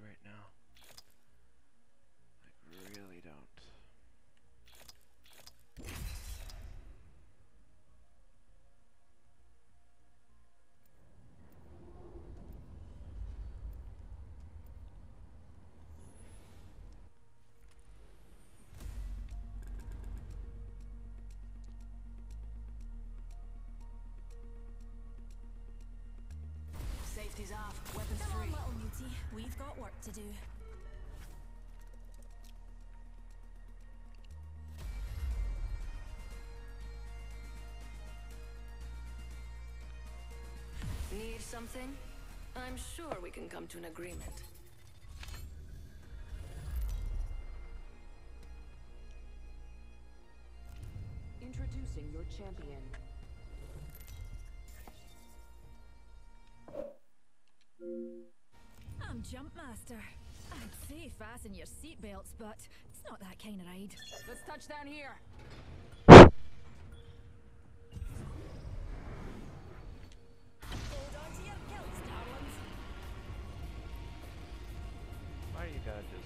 right now. Like, really don't. Safety's off, weapons Come free. on, little mutie. We've got work to do. Need something? I'm sure we can come to an agreement. Introducing your champion. I'm Jumpmaster. I'd say fasten your seatbelts, but it's not that kind of ride. Let's touch down here. Hold on to your kilts, darlings. Why you gotta just...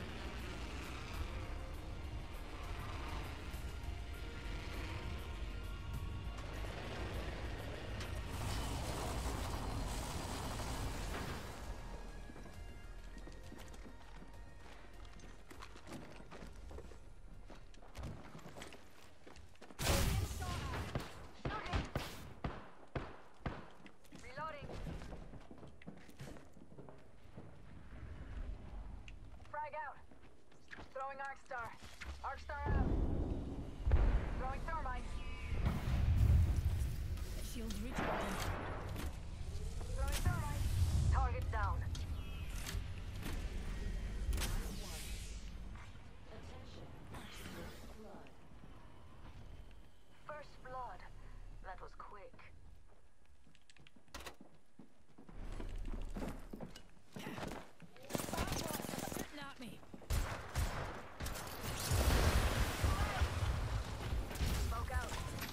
Reloading. Frag out. Throwing Arcstar. Arcstar out. Throwing Thermite. Shields recharging. Throwing Thermite. Target down. First blood. That was quick. Shooting at me. Smoke out.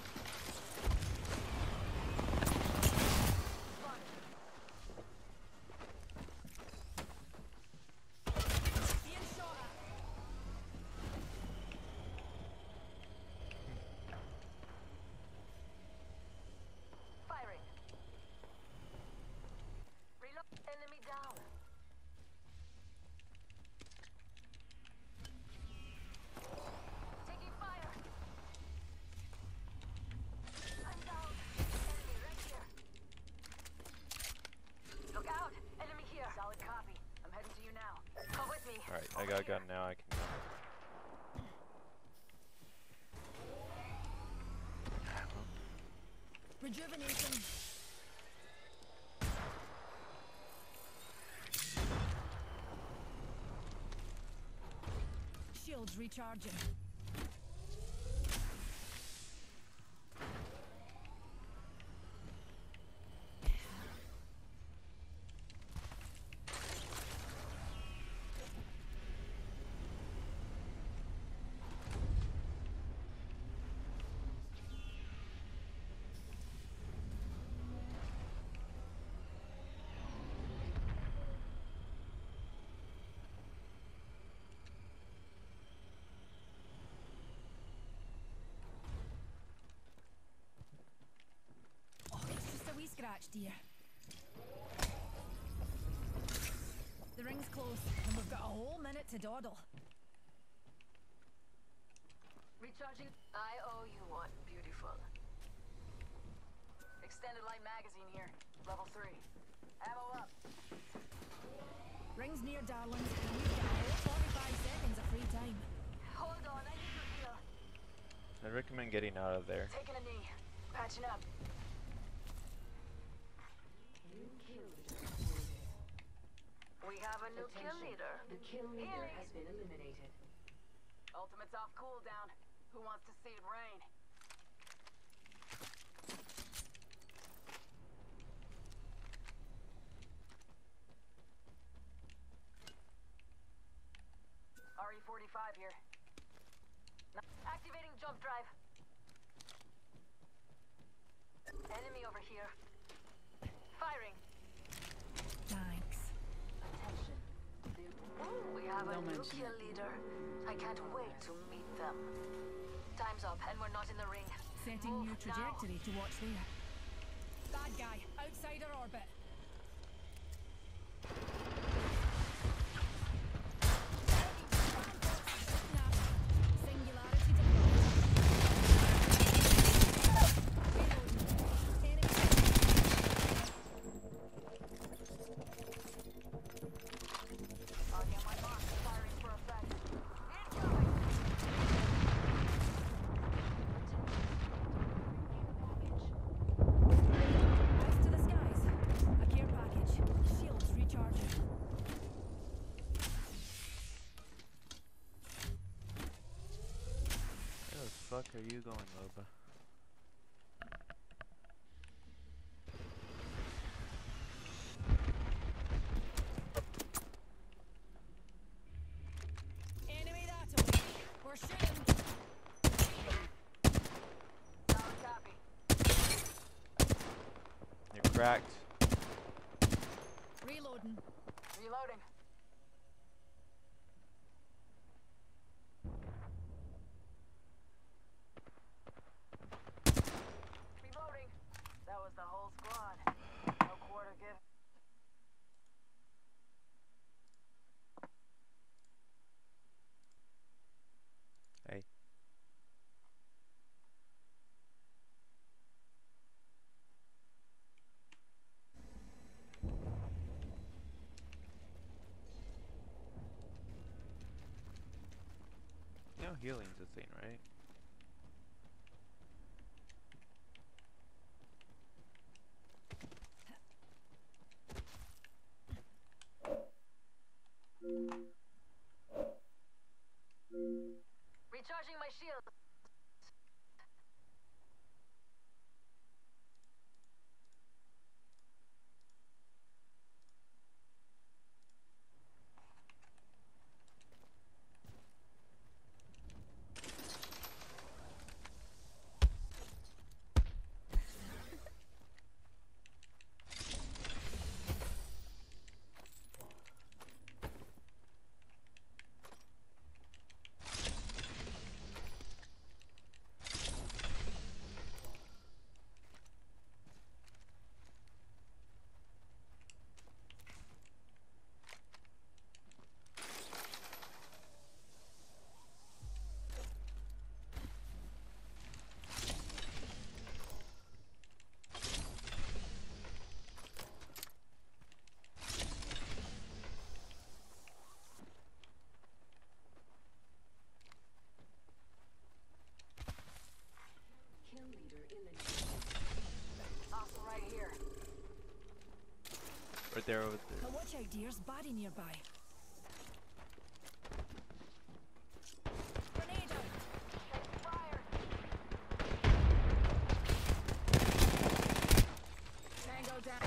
Being shot at. Firing. Reload. Enemy down. Taking fire. I'm down. Enemy right here. Look out. Enemy here. Solid copy. I'm heading to you now. Come with me. Alright, I got a gun now, I can go. Rejuvenation. Shields recharging. Oh, it's just a wee scratch, dear. The ring's close, and we've got a whole minute to dawdle. Recharging. I owe you one. Beautiful. Extended light magazine here. Level 3. Ammo up. Ring's near, darlings, and we've got a whole 45 seconds of free time. Hold on. I need to heal. I recommend getting out of there. Taking a knee. Patching up. We have a new kill leader. The kill leader Healing. has been eliminated. Ultimate's off cooldown. Who wants to see it rain? RE-45 here. Activating jump drive. Enemy over here. Firing. Thanks. Attention. Ooh, we have a Don't new mention kill it. leader. I can't wait to meet them. Time's up, and we're not in the ring. Setting Move new now. trajectory to watch there. Bad guy, outside our orbit. Snap. Singularity deployed. Reloading. Enemy. Already on my mark, firing for effect. Incoming! Eyes to the skies. A care package. Shields recharging. Where the fuck are you going, Loba? Enemy that way. We're shooting. Solid copy. You're cracked. Reloading. Reloading. Reloading. That was the whole squad. No quarter give. Hey. You know healing's a thing, right? Recharging my shield. Kill leader eliminated. Hostile right here. Right there over there. Now watch out, dears. Body nearby. Grenade out. Taking fire. Tango down.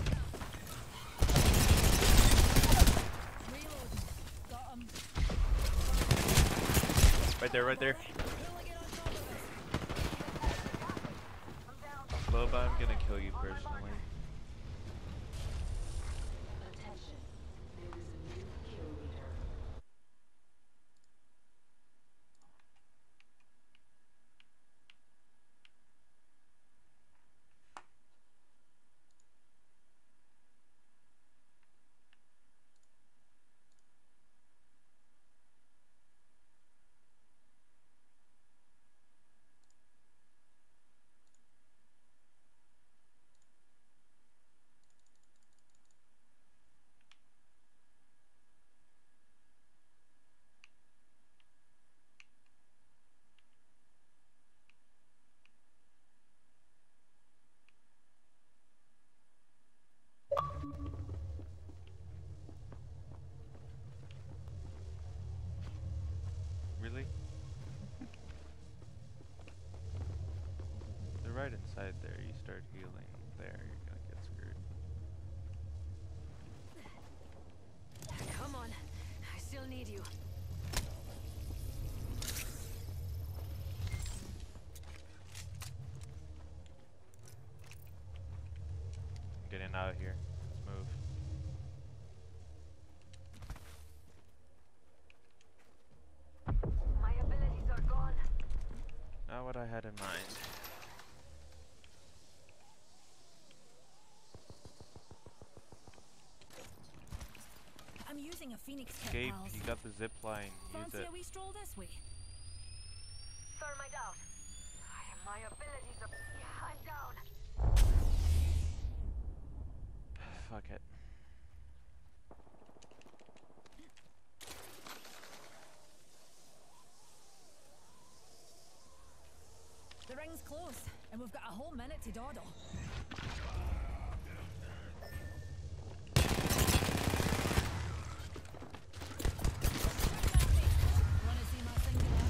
Reloading. Got him. Right there, right there. Pulling it on top of us. I'm down. Loba, I'm gonna kill you personally. Attention. There is a new kill leader. Really? They're right inside there. You start healing there, you're gonna get screwed. Come on. I still need you. I'm getting out of here. Let's move. not what I had in mind. I'm using a Phoenix kit, Gabe, pals. you got the zip line. Use Fancy it. a wee stroll this way? Thermite out. My abilities are... Yeah, I'm down. Fuck it. The ring's close, and we've got a whole minute to dawdle. Wanna see my singularity?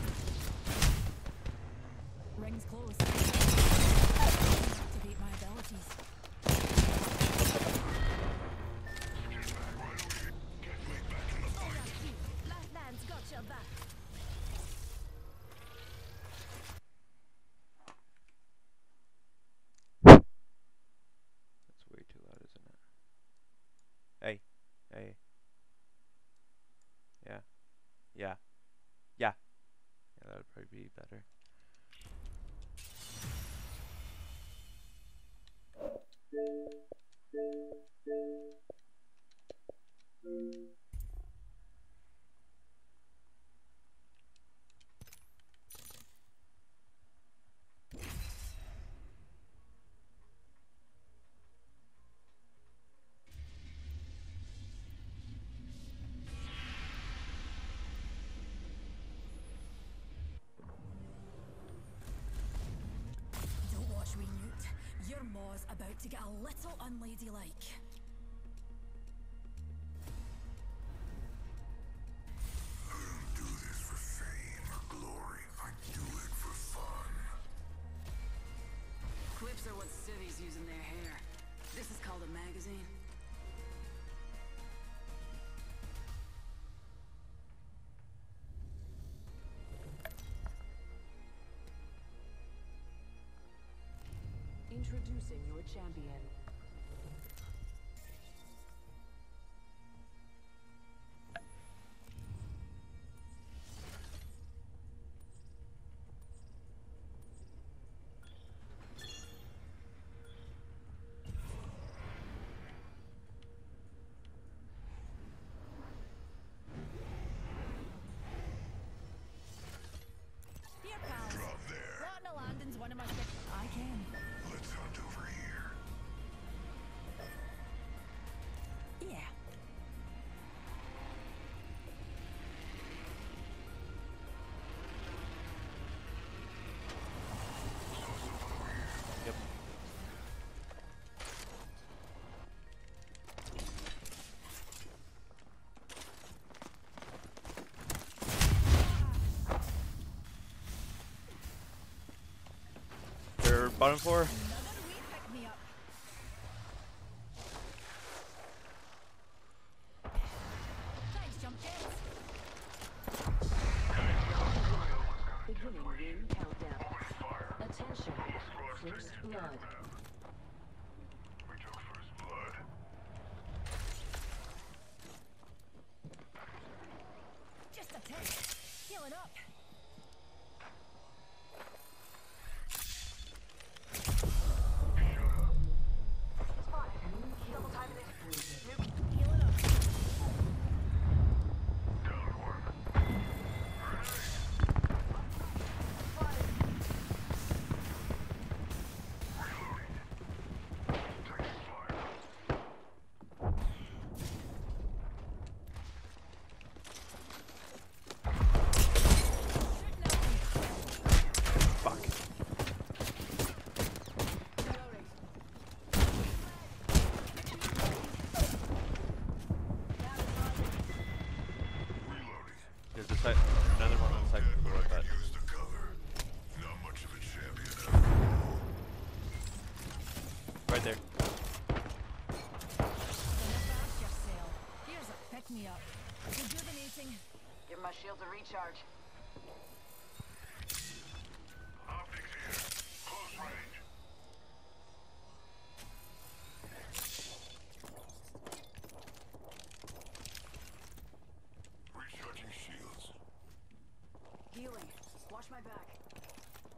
Ring's close. Activate my abilities. Lifelines got your back. That's way too loud, isn't it? Hey. Hey. Yeah. Yeah. Yeah. Yeah, that would probably be better. Don't watch me, Newt. Your maw's about to get a little unladylike. I don't do this for fame or glory. I do it for fun. Clips are what cities use in their hair. This is called a magazine. Introducing your champion. Here, pals. Drop there. Plotting a landing's one of my I can. Let's hunt over here. Yeah. Yep. They're bottom floor. Another wee pick me up. Thanks, jump jets. Beginning ring countdown. Attention. First blood. We took first blood. Just a tick. Healing up. Spotted. Double timing it. Healing up. Down one. Spotted. Taking fire. Fuck. Reloading. There's a another one on the second floor, but Use the cover. Not much of a champion. right there. Fast yourself. Here's a pick me up. Rejuvenating. Give my shield a recharge. Optics here. Close range. Recharging shields. Healing. Watch my back.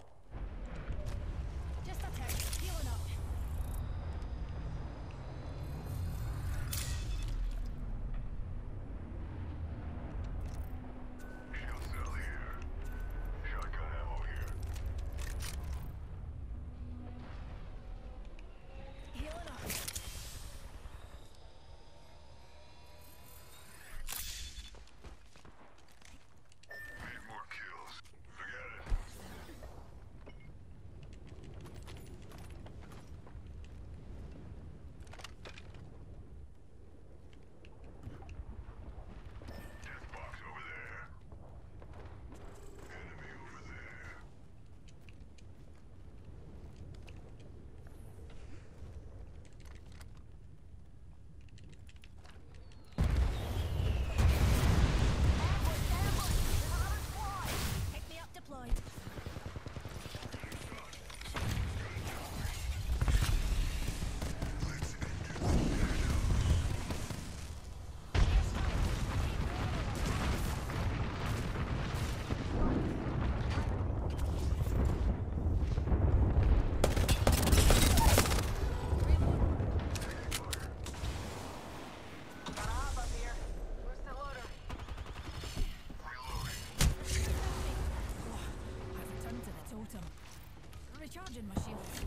him. Recharging my shields.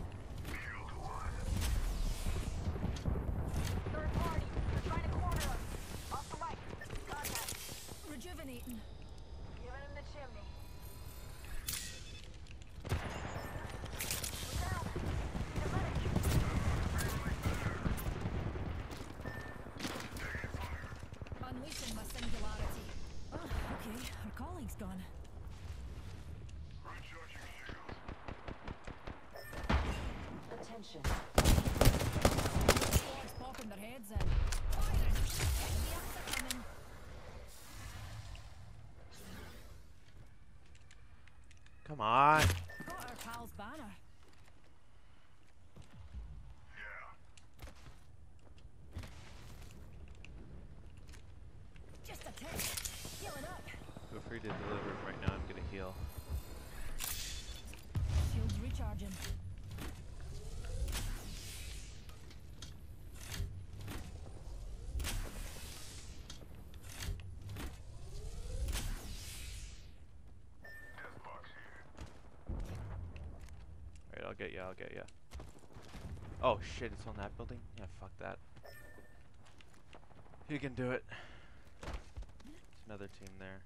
Third party. They're trying to corner us. Off the right. Contact. Rejuvenating. Giving him the chimney. Look out. Need a medic. Unleashing my singularity. Oh, okay. Our colleague's gone. Attention. Squad's popping their heads in. Firing! The ups are coming. Come on. Got our pal's banner. Just a tick. Healing up. Feel free to deliver it right now. I'm gonna heal. Shields recharging. Alright, I'll get ya. I'll get ya. Oh shit! It's on that building. Yeah, fuck that. You can do it. There's another team there.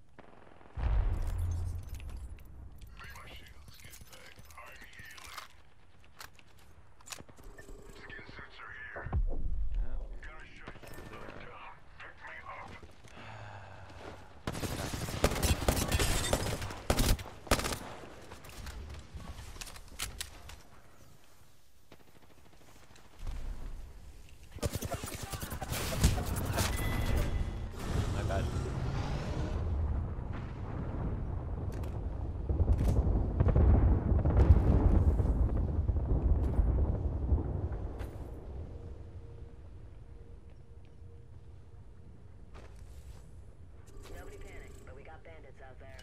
My bad. Nobody panic, but we got bandits out there.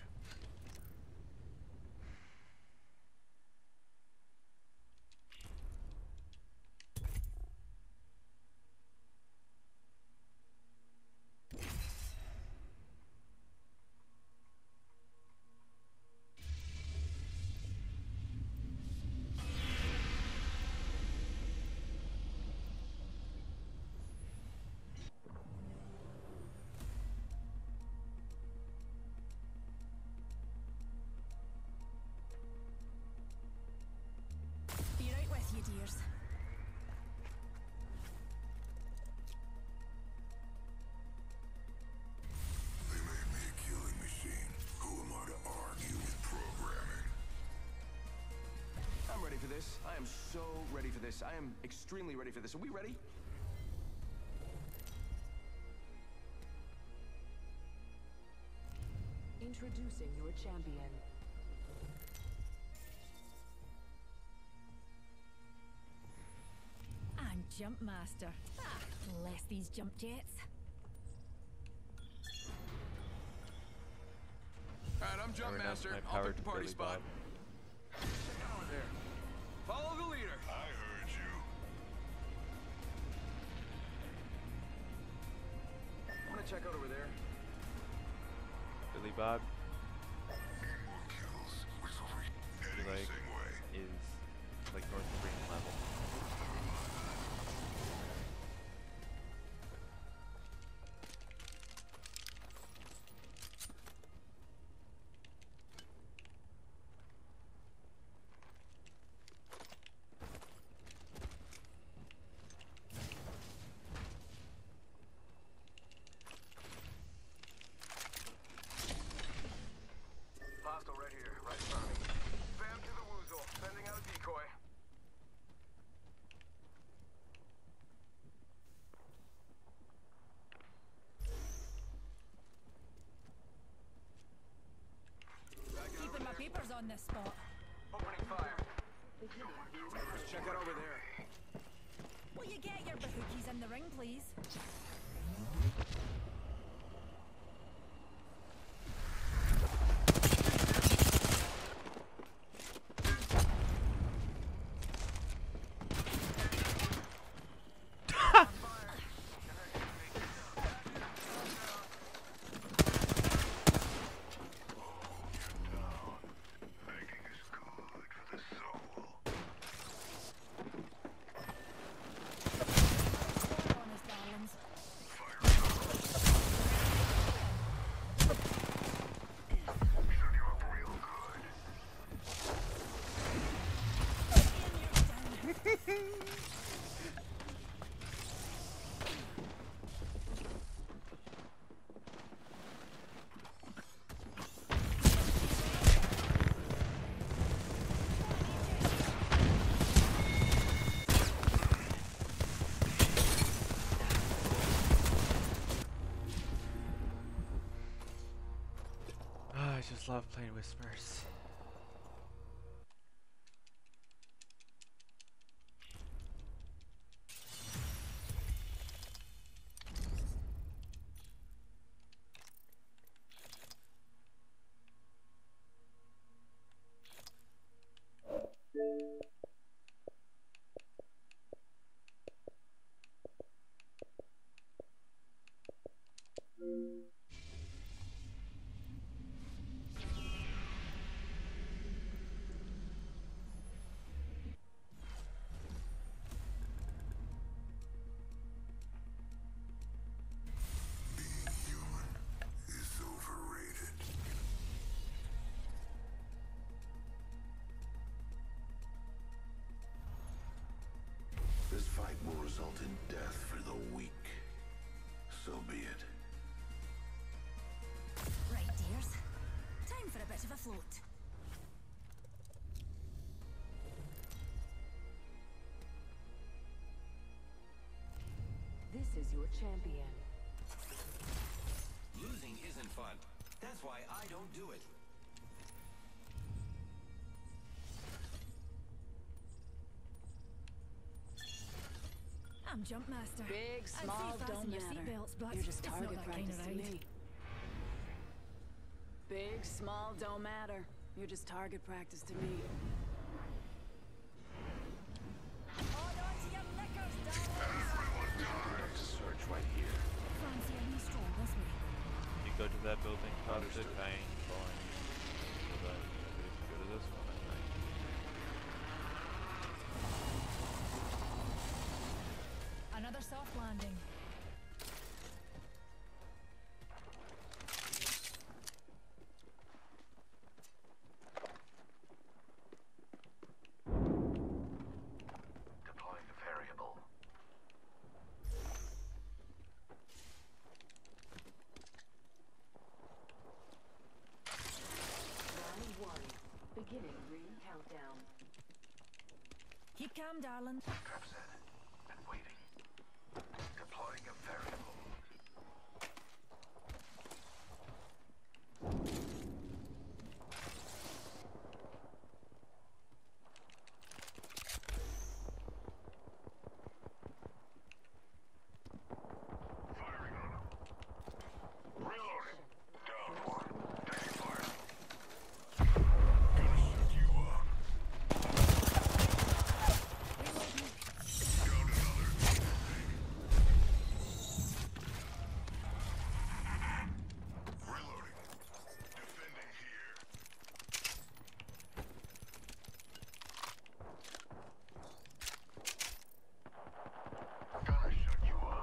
Be right with you, dears. They made me a killing machine. Who am I to argue with programming? I'm ready for this. I am so ready for this. I am extremely ready for this. Are we ready? Introducing your champion. And Jump Master. Ah, bless these jump jets. Alright, I'm Jump Alright, Master. my I'll power pick the to party Billy spot. Bob. Check over there. Follow the leader. I heard you. I'm gonna check out over there. Billy Bob More kills. Whistle for He, like, same way. is like North Korean level. Hostile right here, right in front of me. Bam to the woozle. Sending out a decoy. Keeping my papers on this spot. Opening fire. Let's check out over there. Will you get your bahookies in the ring, please? Making is cool. love playing Whispers. Is overrated. This fight will result in death for the weak. So be it. Right, dears. Time for a bit of a float. This is your champion. Losing isn't fun. That's why I don't do it. I'm Jumpmaster. Big, small, I'd say don't fasten your matter. seatbelts, but You're just it's not target that kind practice of to ride. me. Big, small, don't matter. You're just target practice to me. Hold on to your knickers, darlings! Search right here. Fancy a wee stroll this way. You go to that building, toxic, fine, fine. But if you go to this one, I think. Another soft landing. Deploying the variable. Round 1. Beginning ring countdown. Keep calm, darling. Trap set. And waiting. Deploying a variable. Firing on him. Reloading. Down one. Taking fire. Gonna shoot you up. Down another. Reloading. Defending here. Gonna shut you up.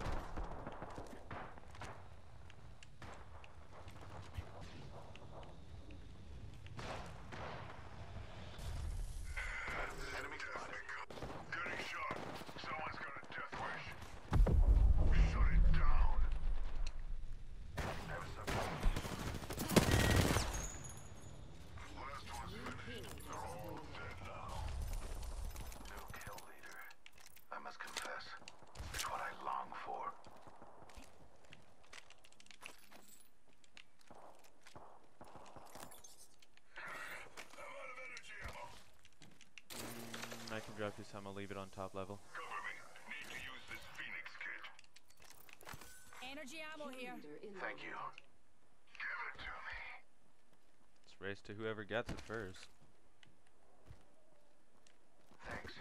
Enemy spotted. Getting shot. Someone's got a death wish. Shut it down. Have some. Last one's finished. They're all dead now. New kill leader. I must confess, it's what I long for. I'm out of energy ammo. I can drop this time, I'll leave it on top level. Cover me. Need to use this Phoenix kit. Energy ammo here. Leader in Thank you. Give it to me. Let's race to whoever gets it first. Thanks.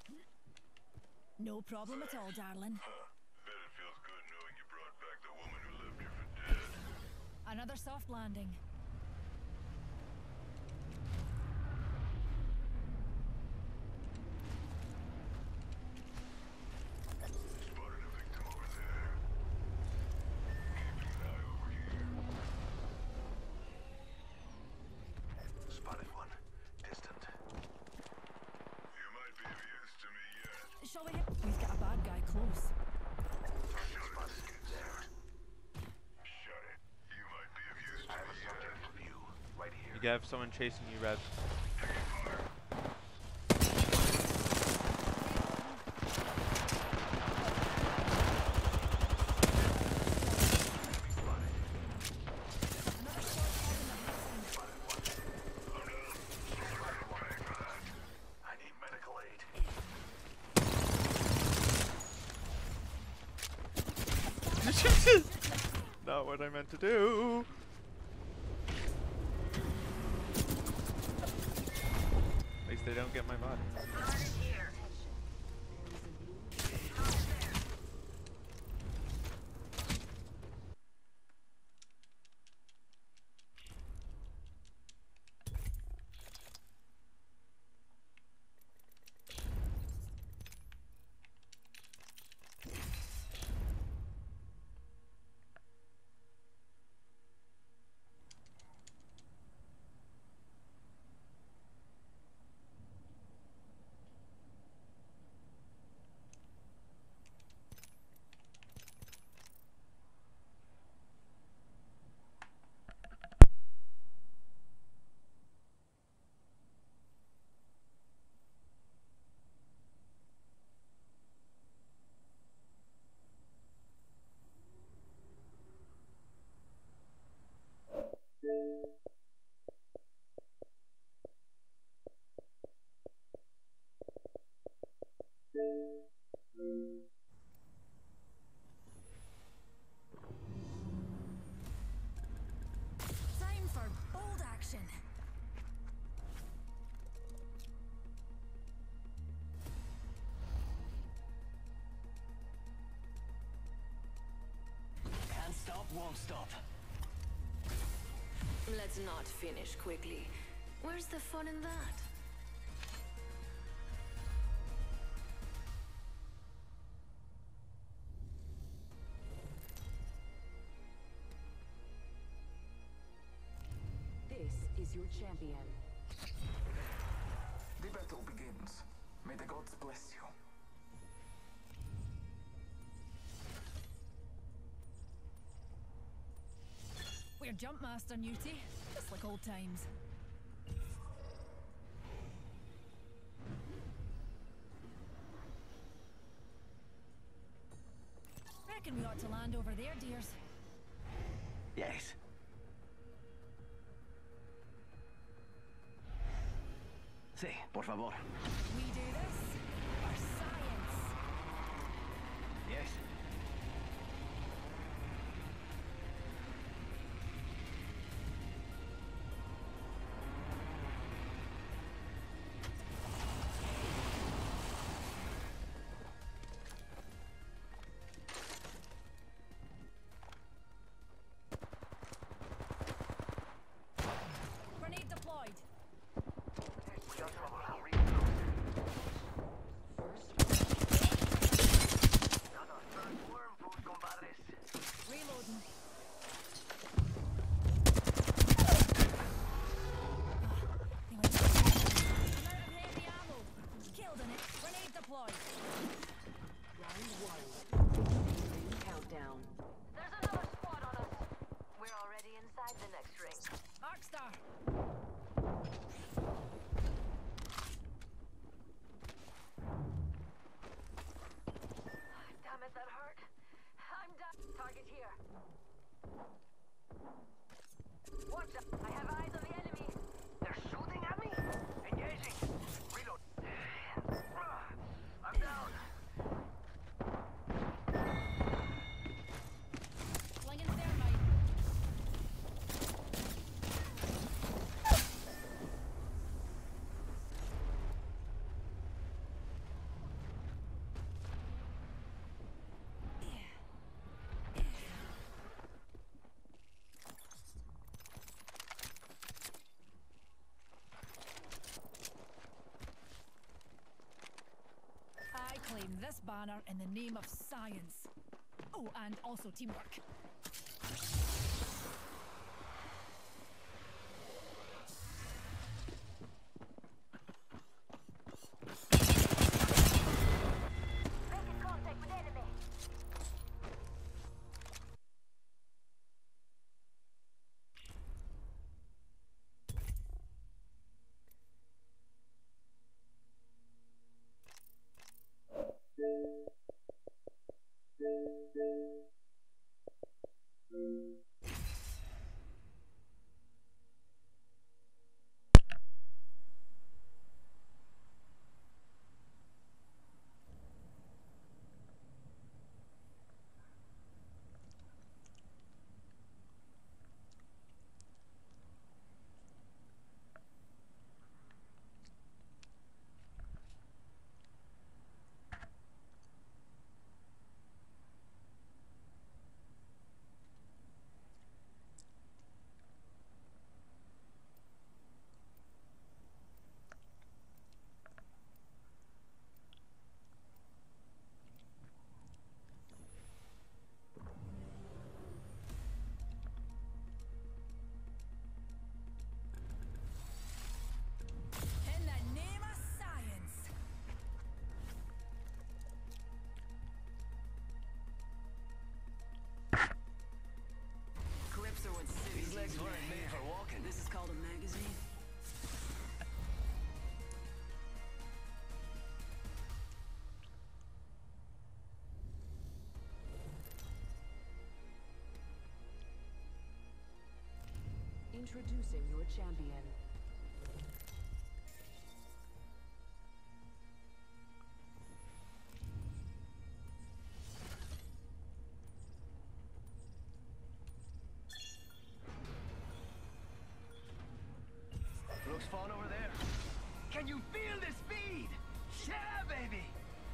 No problem at all, darling. Bet it feels good knowing you brought back the woman who left you for dead. Another soft landing. Spotted a victim over there. Keeping an eye over here. Spotted one. Distant. You might be of use to me yet. Shall we hit? We've got a bad guy close. Spotted skid there. Shut it. You might be of use to me yet. View. Right here. You have someone chasing you, Rev. Taking fire. Enemy spotted. Not what I meant to do. At least they don't get my mod. Time for bold action. Can't stop, won't stop. Let's not finish quickly. Where's the fun in that? This is your champion. The battle begins. May the gods bless you. We're Jumpmaster, Newty. Just like old times. Reckon we ought to land over there, dears. Yes. Sí, por favor. We do this for science. Yes. Grenade deployed. Reloading. I'm out of heavy ammo. Killed in it. Grenade deployed. Round 1. Ring countdown. There's another squad on us. We're already inside the next ring. Arcstar. Damn it, that hurt. I'm done. Target here. Watch out. I have eyes on the enemy. They're shooting at me. Engaging. Reload. I'm down. Slinging thermite. I claim this banner in the name of science. Oh, and also teamwork. Making contact with enemy. Introducing your champion. Looks fun over there. Can you feel the speed? Yeah, baby!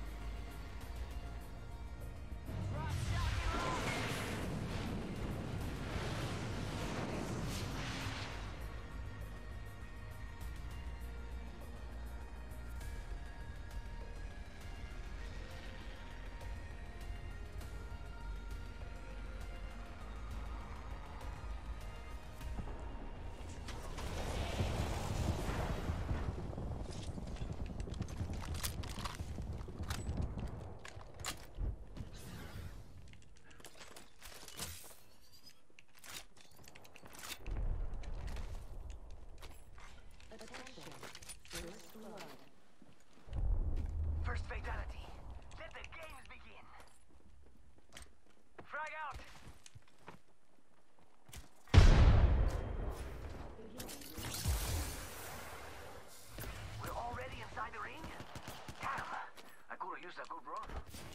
First fatality. Let the games begin. Frag out. We're already inside the ring? Damn, I could have used a good run.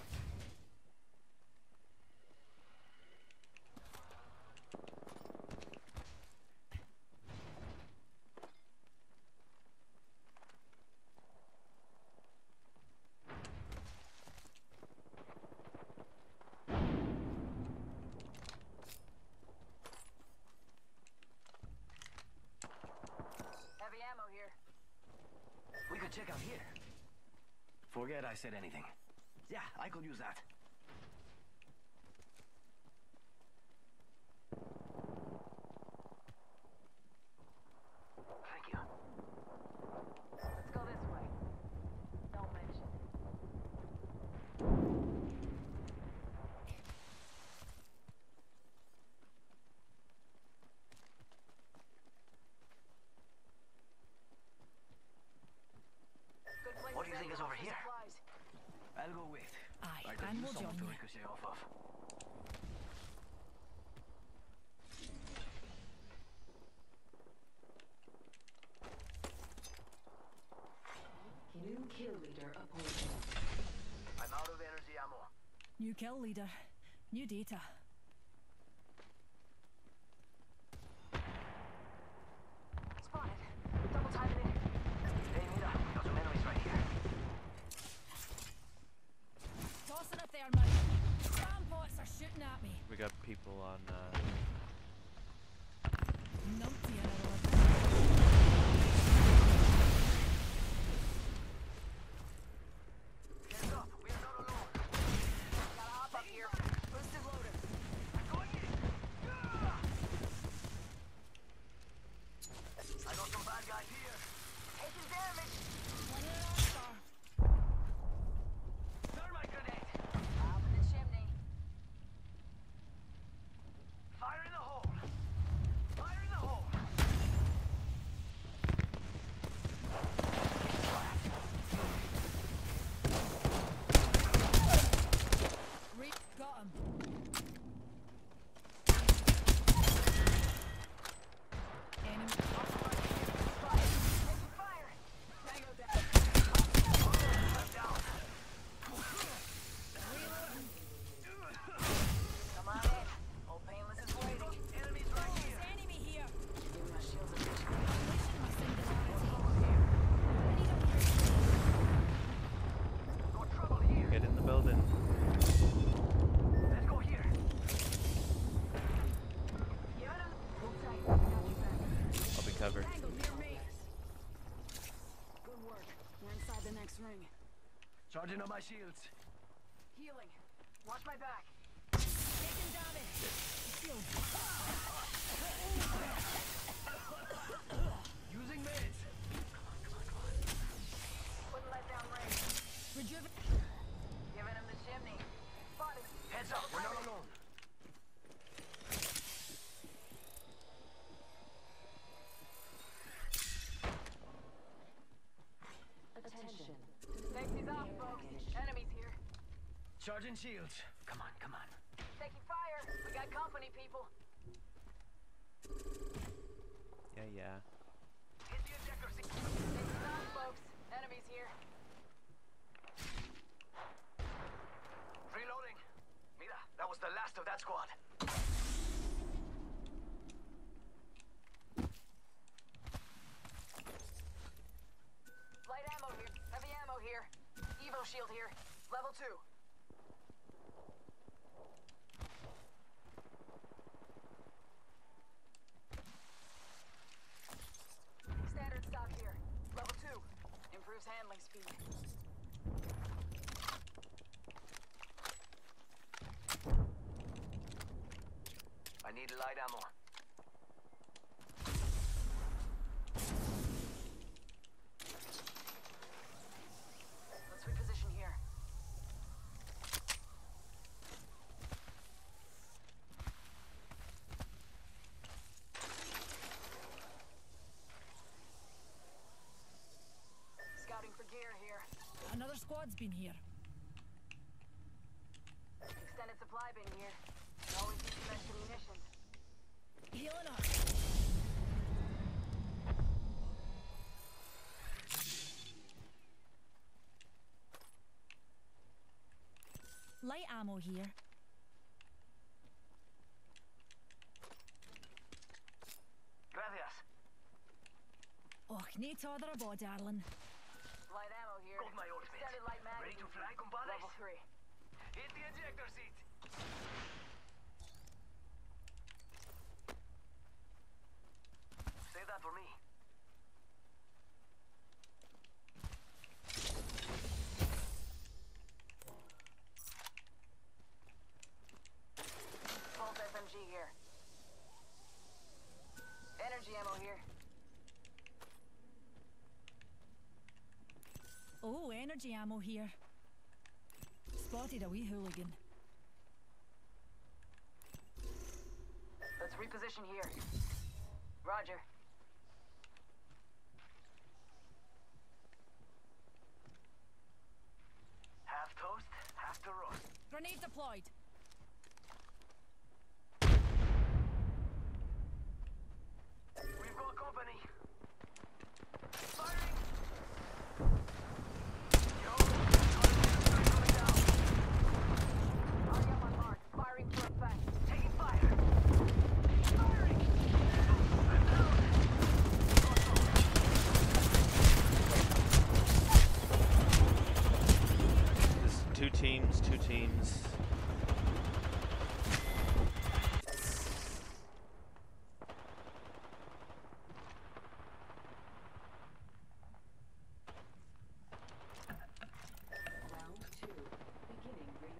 We could check out here. Forget I said anything. Yeah, I could use that. Thank you. Let's go this way. Don't mention it. What do you think is over here? I'll go wait. Aye, I could and use we'll someone join to you. ricochet off of. New kill leader appointed. I'm out of energy ammo. New kill leader. New data. Spotted. Double timing it. Hey, Mira, we got some enemies right here. Tossing it there, man. Spam pots are shooting at me. We got people on. Numpty another one. Hands up, we are not alone. Gotta hop up here. Boost is loaded. I'm going in. I got some bad guys here. Taking damage. Thermite grenade. Up in the chimney. Fire in the hole. Fire in the hole. Got him. Enemy. Taking fire. Tango down. I'm down. Come on in. Old Painless is waiting. Enemies right here. There's enemy here. Give my shields a push. Unleashing my singularity. No trouble here. Get in the building. Let's go here. Give it a... Hold tight. Got you back. I'll be covered. Tango near me. Good work. We're inside the next ring. Charging on my shields. Healing. Watch my back. Taking damage. Shield. Using meds. Wouldn't let down range. Giving him the chimney. Spotted. Heads up, we're not alone. Attention. Safety's off, folks. Enemies here. Charging shields. Come on, come on. Taking fire. We got company, people. Yeah. Hit the ejector seat. It's not, folks. Enemies here. Reloading. Mira, that was the last of that squad. Light ammo here. Heavy ammo here. Evo shield here. Level 2. Standard stock here. Level 2. Improves handling speed. I need light ammo. Let's reposition here. Scouting for gear here. Another squad's been here. Extended supply bin here. Always need some extra munitions. Healing up. Light ammo here. Gracias. Och, nae tother abo, darling. Light ammo here. Got my ultimate. Extended light mag. Ready to fly, compadres? Level 3. Hit the ejector seat. Save that for me. Pulse SMG here. Energy ammo here. Oh, energy ammo here. Spotted a wee hooligan. Let's reposition here. Roger. Half toast, half the roast. Grenade deployed. We've got company. Firing! Yo, coming down. Already on my mark. Firing for effect. Taking fire. Firing! I'm down. There's two teams, two teams. Round 2. Beginning ring.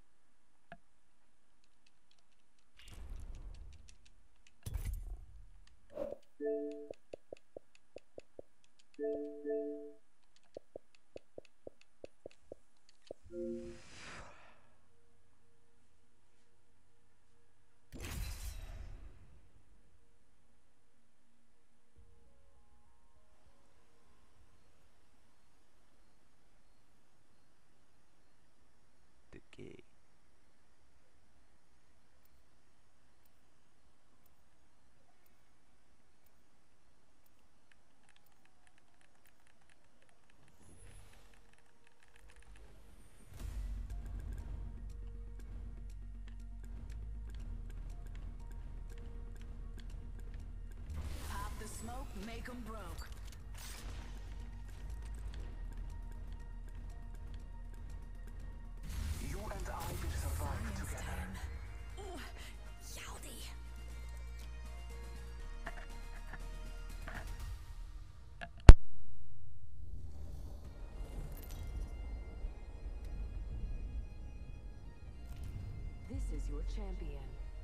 The gay. Pop the smoke, make 'em broke. You and I will survive together. Oh, yaldi. This is your champion.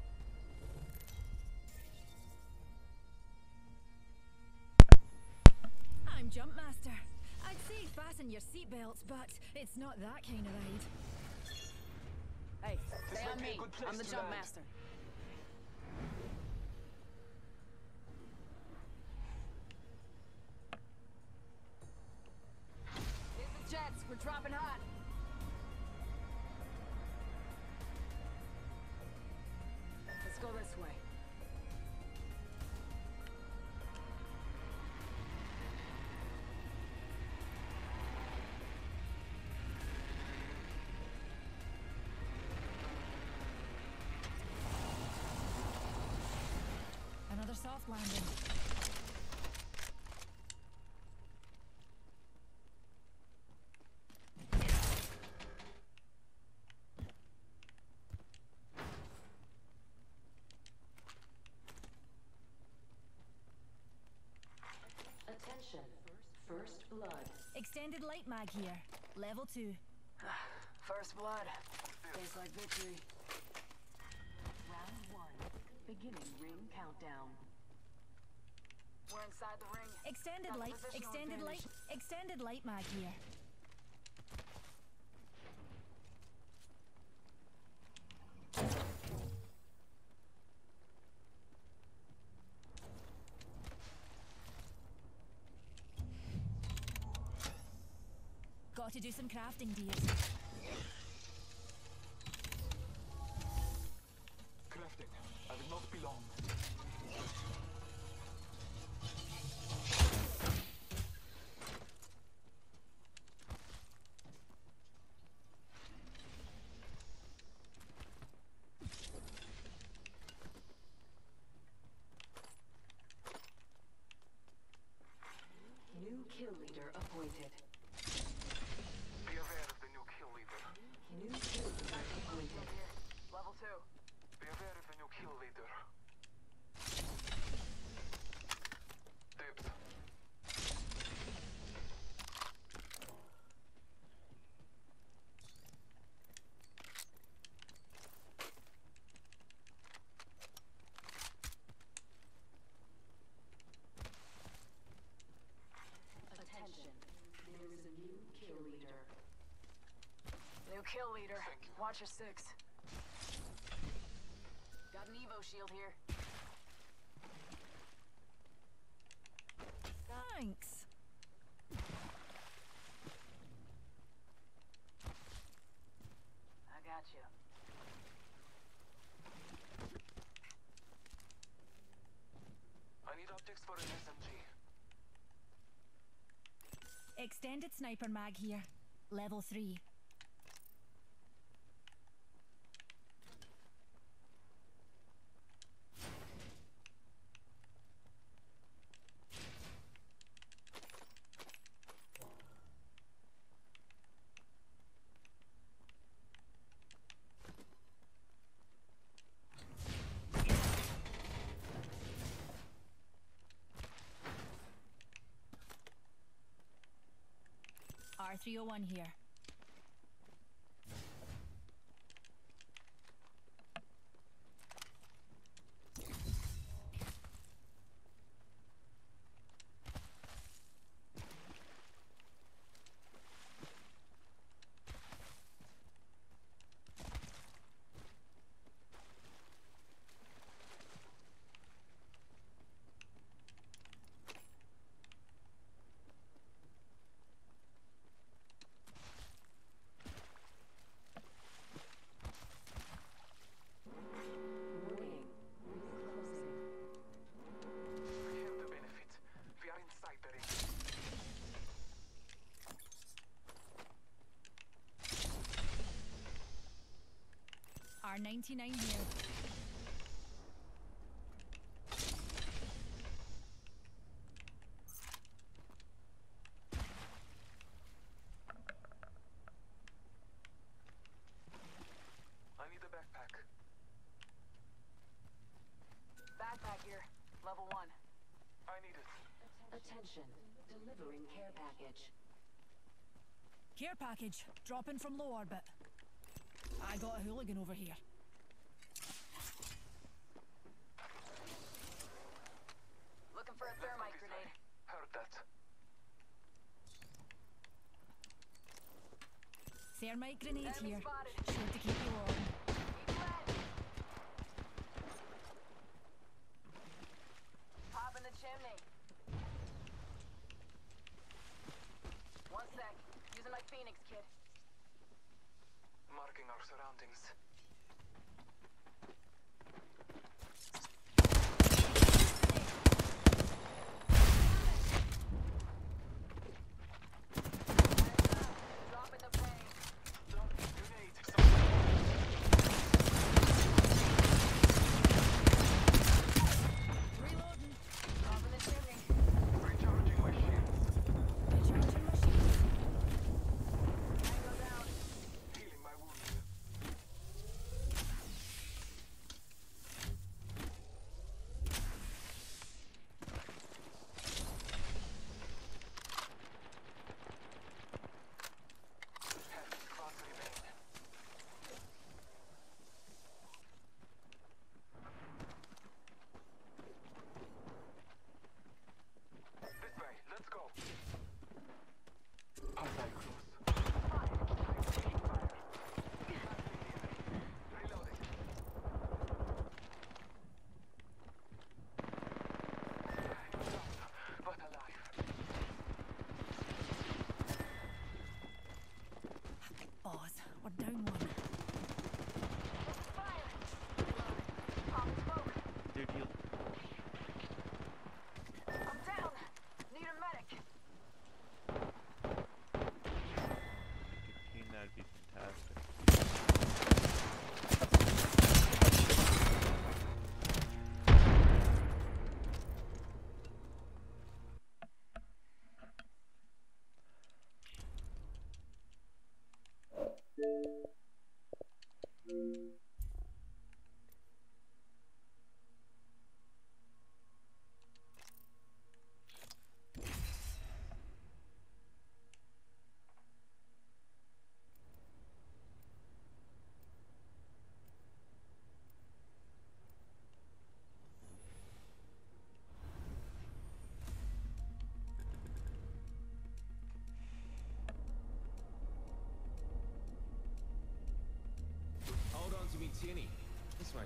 I'm Jumpmaster. I'd say fasten your seatbelts, but it's not that kind of ride. Hey, This stay might on be a me. good place I'm the to jump land. master. Here's the jets. We're dropping hot. Let's go this way. soft landing. Attention. First blood. Extended light mag here. Level 2. First blood. Tastes like victory. Round 1. Beginning ring countdown. We're inside the ring. Extended Got light, positional extended light, advantage. extended light mag here. Got to do some crafting, dears. Crafting. I will not be long. New kill leader appointed. Be aware of the new kill leader. New kill leader appointed. Level 2. Be aware of the new kill leader. Dibs. Attention. There is a new kill leader. New kill leader. Thank you. Watch your 6. Got an Evo shield here. Thanks. I got you. I need optics for an SMG. Extended sniper mag here. Level 3. R301 here. Warning. Closing. We have the benefit. We are inside the ring. R99 here. I need a backpack. Backpack here. Level 1. I need it. Attention. Delivering care package. Care package. Dropping from low orbit. I got a hooligan over here. Looking for a thermite grenade. Heard that. Thermite grenade Enemy here. spotted. Sure to keep you warm. Keep red. Pop in the chimney. 1 sec. Using my Phoenix kit. Marking our surroundings. Dropping the plane. Grenade. Reloading.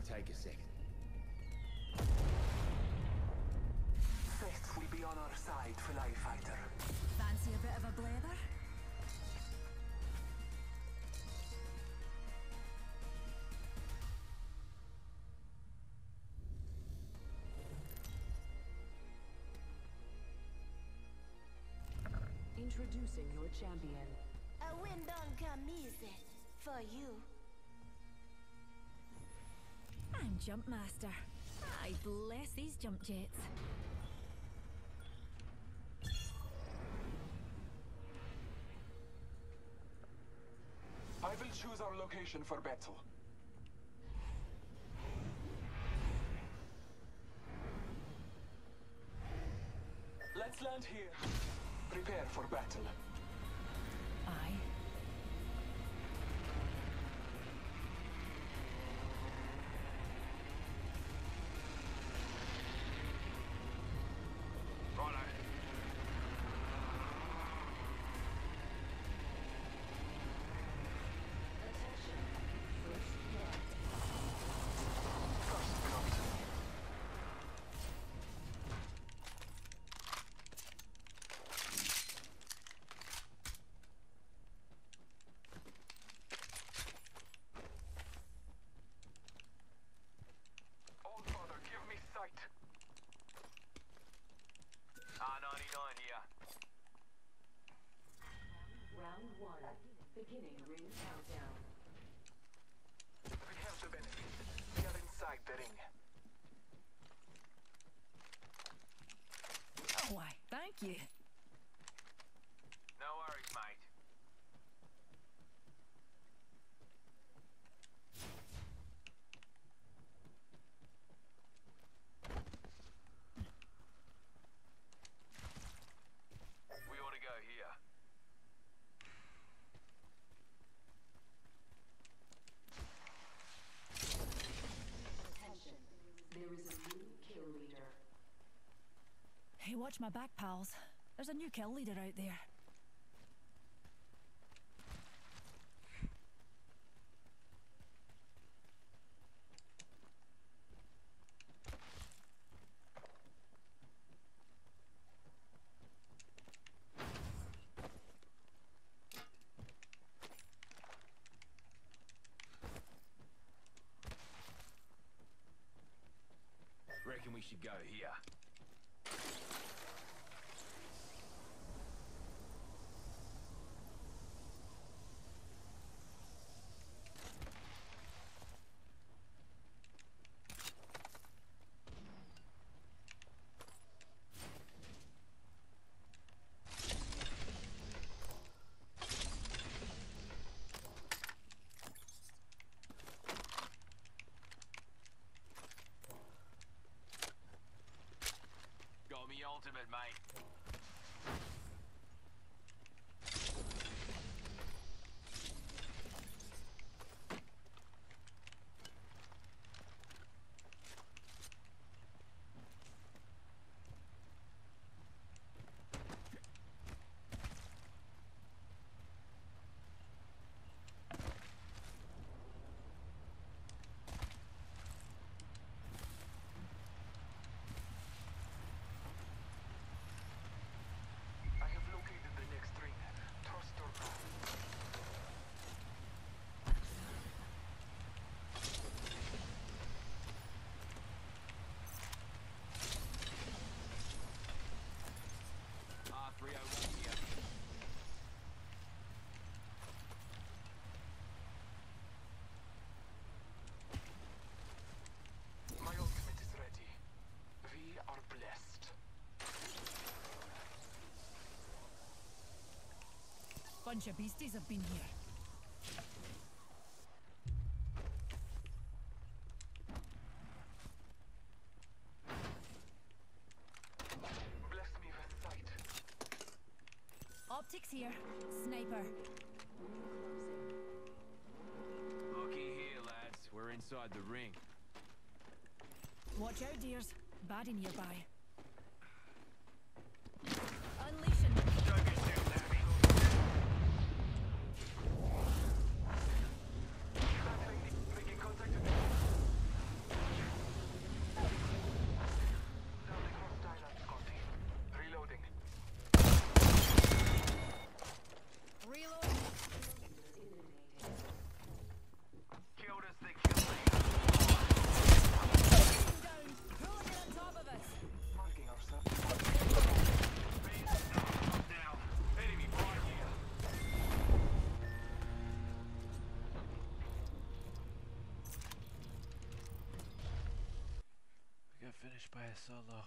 take a second. Faith will be on our side, Fly Fighter. Fancy a bit of a blather? Introducing your champion. A Windon Camise for you. I'm Jumpmaster. I bless these jump jets. I will choose our location for battle. Let's land here. Prepare for battle. Aye. Righto. Attention. First blood. First blood. Old Father, give me sight. R99 here. Round one. Beginning ring countdown. We have the benefit. We are inside the ring. Oh, why, thank you. No worries, mate. We ought to go here. Attention. There is a new kill leader. Hey, watch my back, pals. There's a new kill leader out there. Reckon we should go here. Got me ultimate, mate. I have located the next ring. Trust or not. R301 here. My ultimate is ready. We are blessed. Bunch of beasties have been here. Bless me with sight. Optics here. Sniper. Looky here, lads. We're inside the ring. Watch out, dears. Baddie nearby. Unleashing. That lady making contact with me. finished by a solo.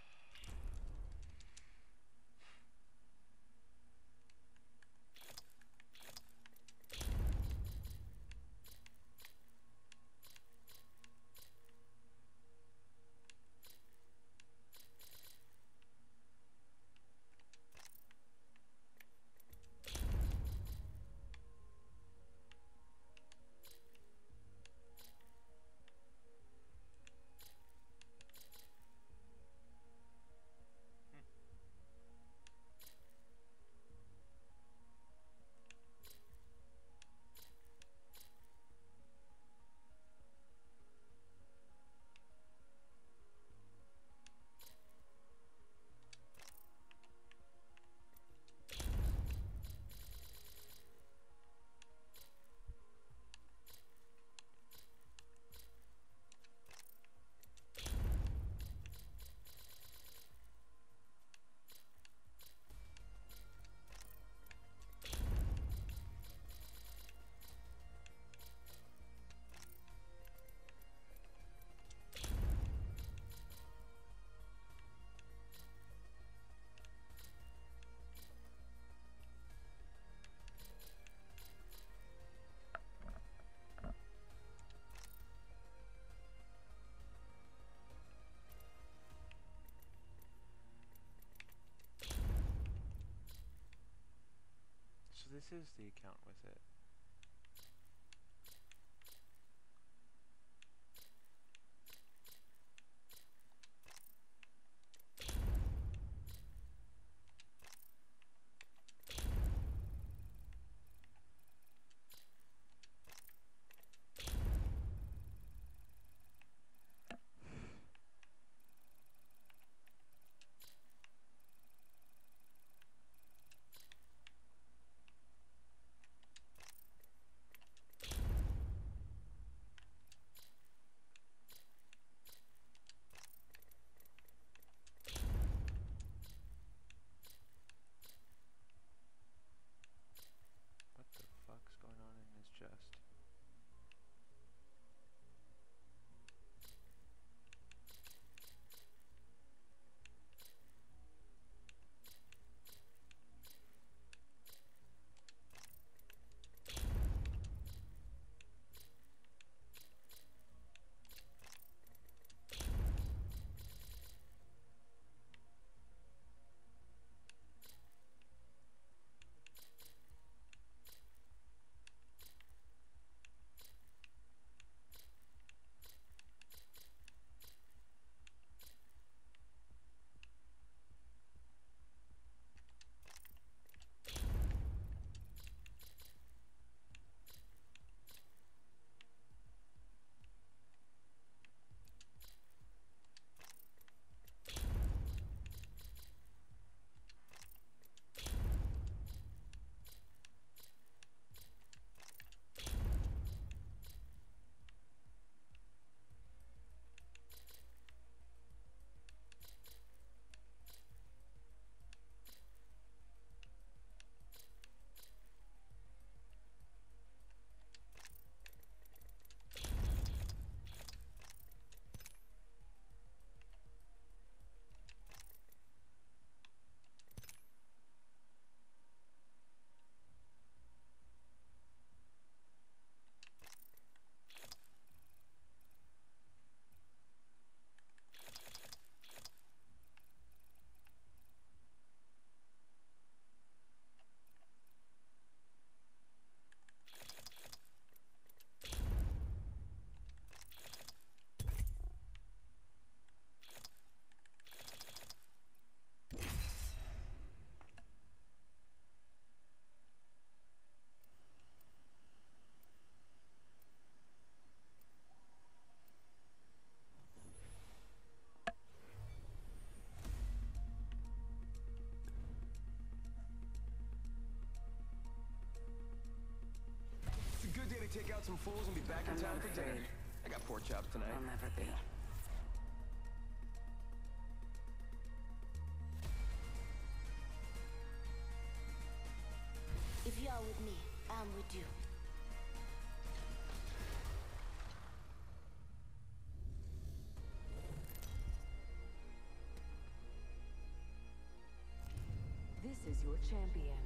So this is the account with it. What the fuck's going on in his chest? Take out some fools and be back in time for dinner. I got pork chops tonight. I'll never be. If you are with me, I'm with you. your champion.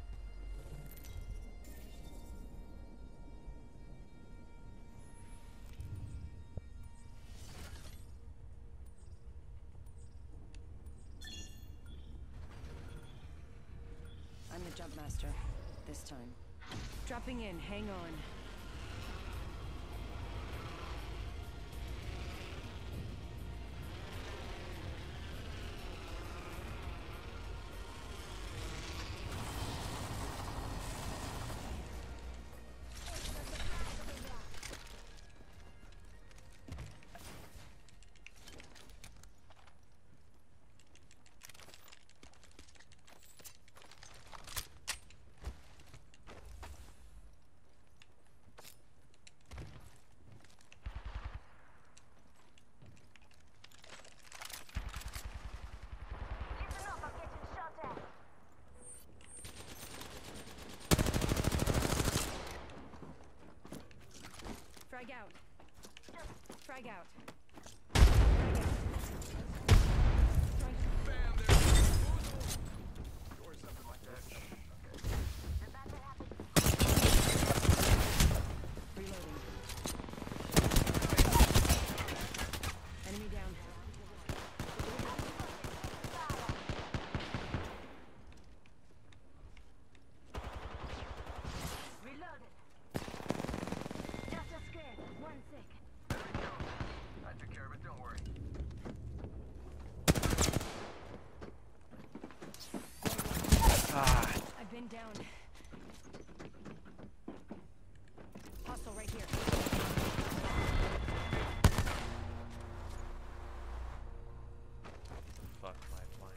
I'm the jump master. This time. Dropping in, hang on. Frag out. Frag out. Bam, there's a or something like that. Reloading. Enemy down. Reloaded. Just a scared. 1 second. There we go. I took care of it, don't worry. I've been down. Hostile right here. Fuck my plan.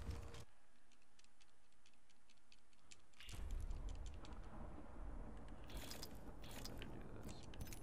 Better do this.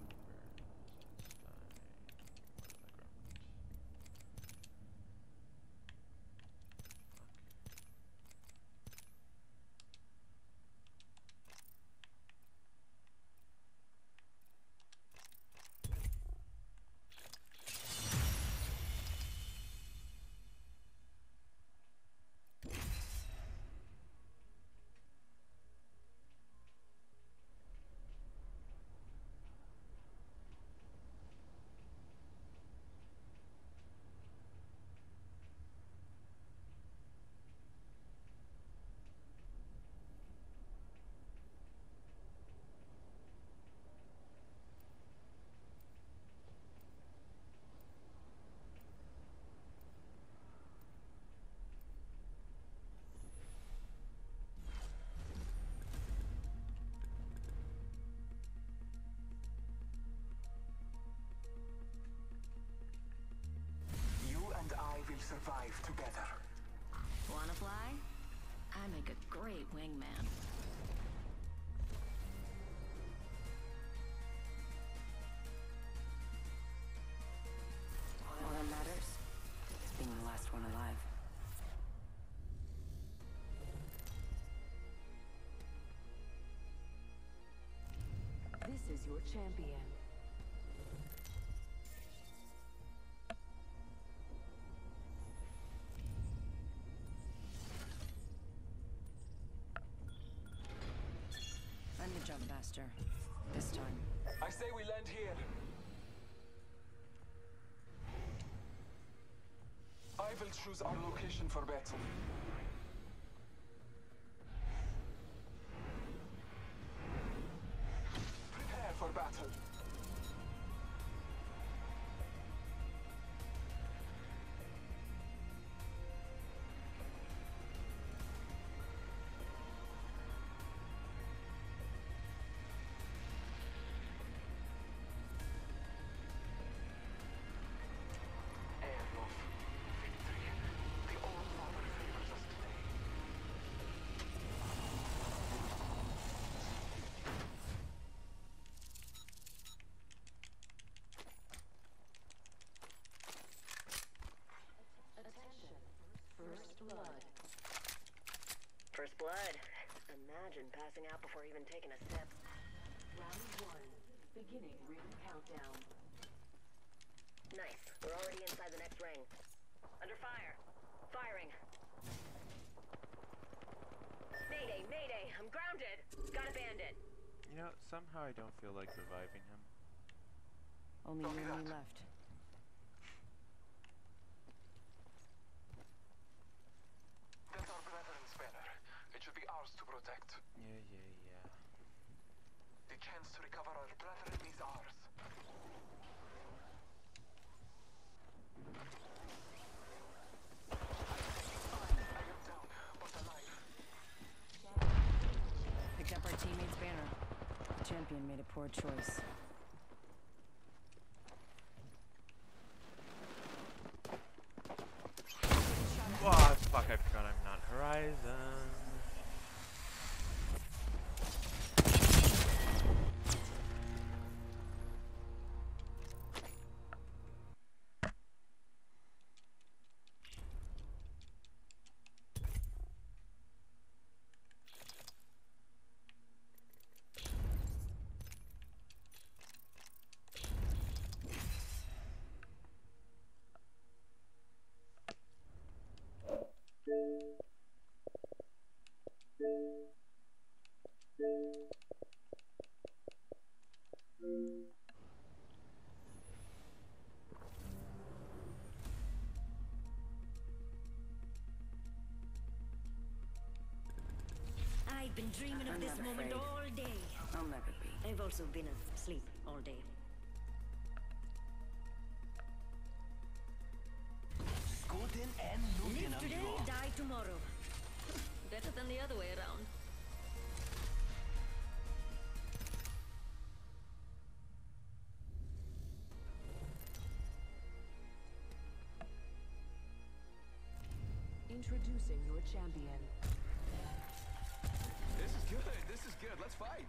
You and I will survive together. Wanna fly? I make a great wingman. All that matters is being the last one alive. This is your champion. I'm the jump master. This time. I say we land here. I will choose our location for battle. Prepare for battle. Airloft. Victory. The All Father favors us today. Attention. First blood. First blood. Imagine passing out before even taking a sip. Round 1. Beginning ring countdown. Nice. We're already inside the next ring. Under fire. Firing. Mayday, mayday, I'm grounded. Got a bandit. You know, somehow I don't feel like reviving him. Only you and me left. That's our brethren's banner. It should be ours to protect. Yeah. The chance to recover our brethren is ours. I am down, but alive. Picked up our teammate's banner. The champion made a poor choice. Oh, fuck, I forgot I'm not Horizon. I've been dreaming of I'm this not moment afraid. all day. I'll never be. I've also been asleep all day. Scootin' and looking Live at today, you. die tomorrow. Better than the other way around. Introducing your champion. This is good. This is good. Let's fight.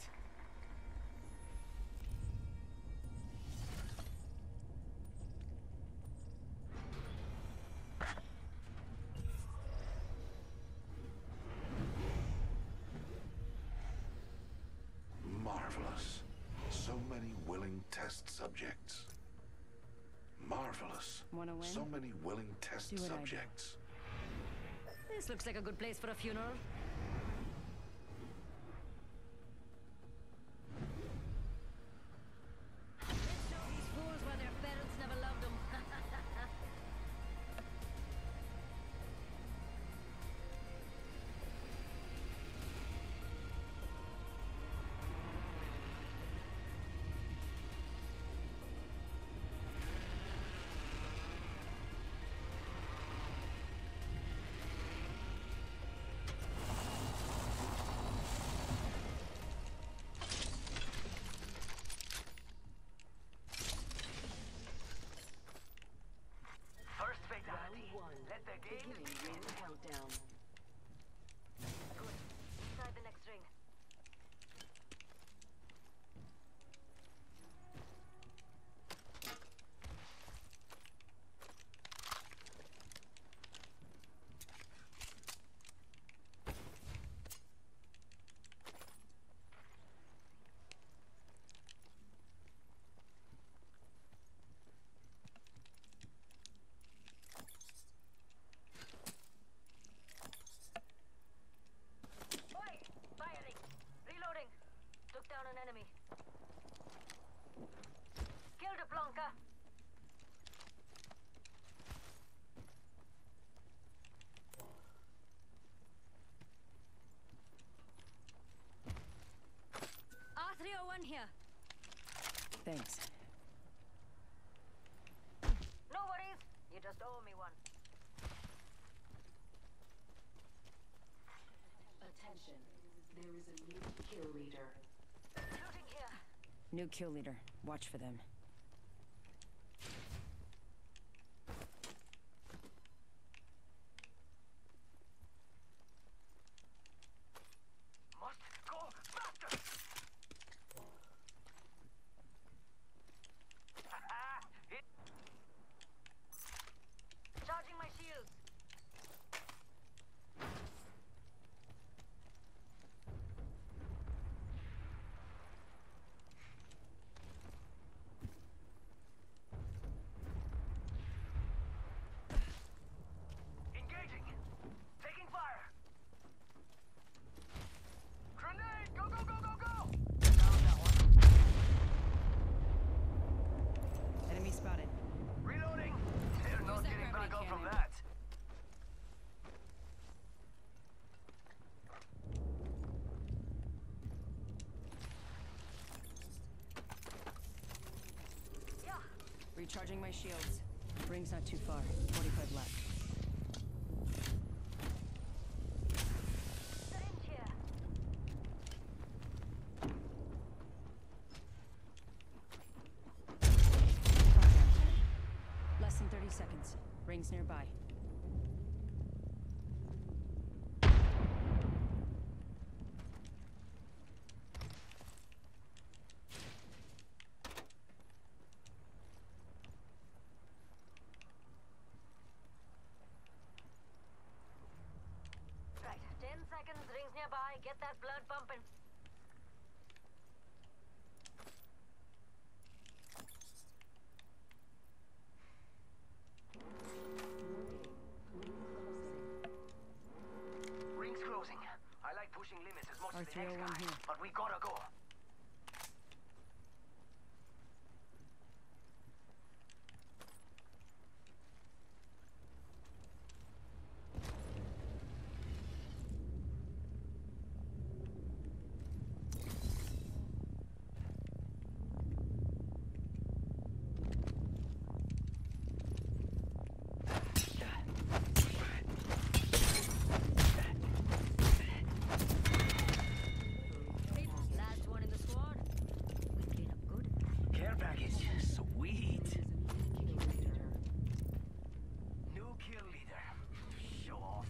Marvelous. So many willing test subjects. Marvelous. Wanna win? So many willing test Do what I do. subjects. This looks like a good place for a funeral. Let's show these fools why their parents never loved them. First fatality. Round one. Let the game Beginning begin. ring countdown. Good. Inside the next ring. Oi! Firing! Reloading! Took down an enemy. Killed a Blanca! R301 here. Thanks. No worries! You just owe me one. Attention. There is a new kill leader. Shooting here. New kill leader. Watch for them. Must go faster. Hit. Charging my shields. Recharging my shields. Ring's not too far. 45 left. Syringe here. Less than 30 seconds. Ring's nearby. Right, 10 seconds, rings nearby, get that blood pumping. Ring's closing. I like pushing limits as much as the next R301 guy, here. but we gotta go. Last one in the squad. We clean up good. Care package. Sweet. New kill leader. Show off.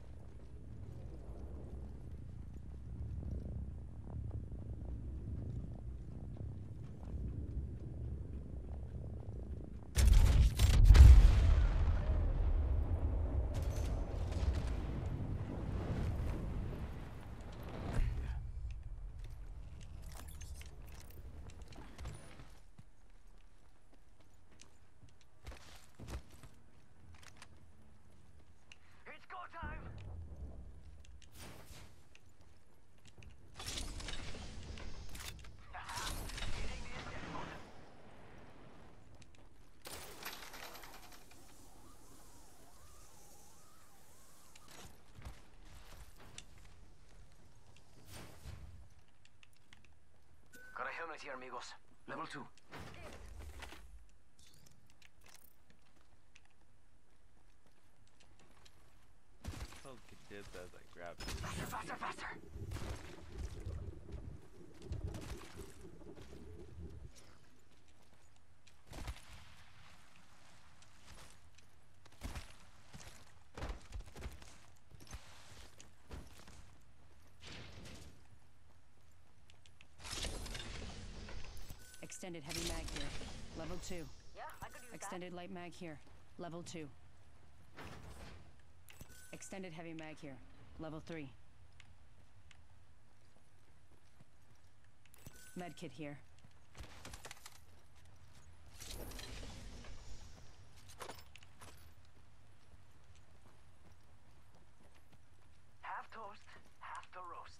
It's go time! Hitting the eject button. Got a helmet here, amigos. Level 2. Told kid did that, I grabbed it. Faster, faster, faster! Extended heavy mag here. Level 2. Yeah, I could use Extended light mag here. Level 2. Extended heavy mag here. Level 3. Medkit here. Half toast, half the roast.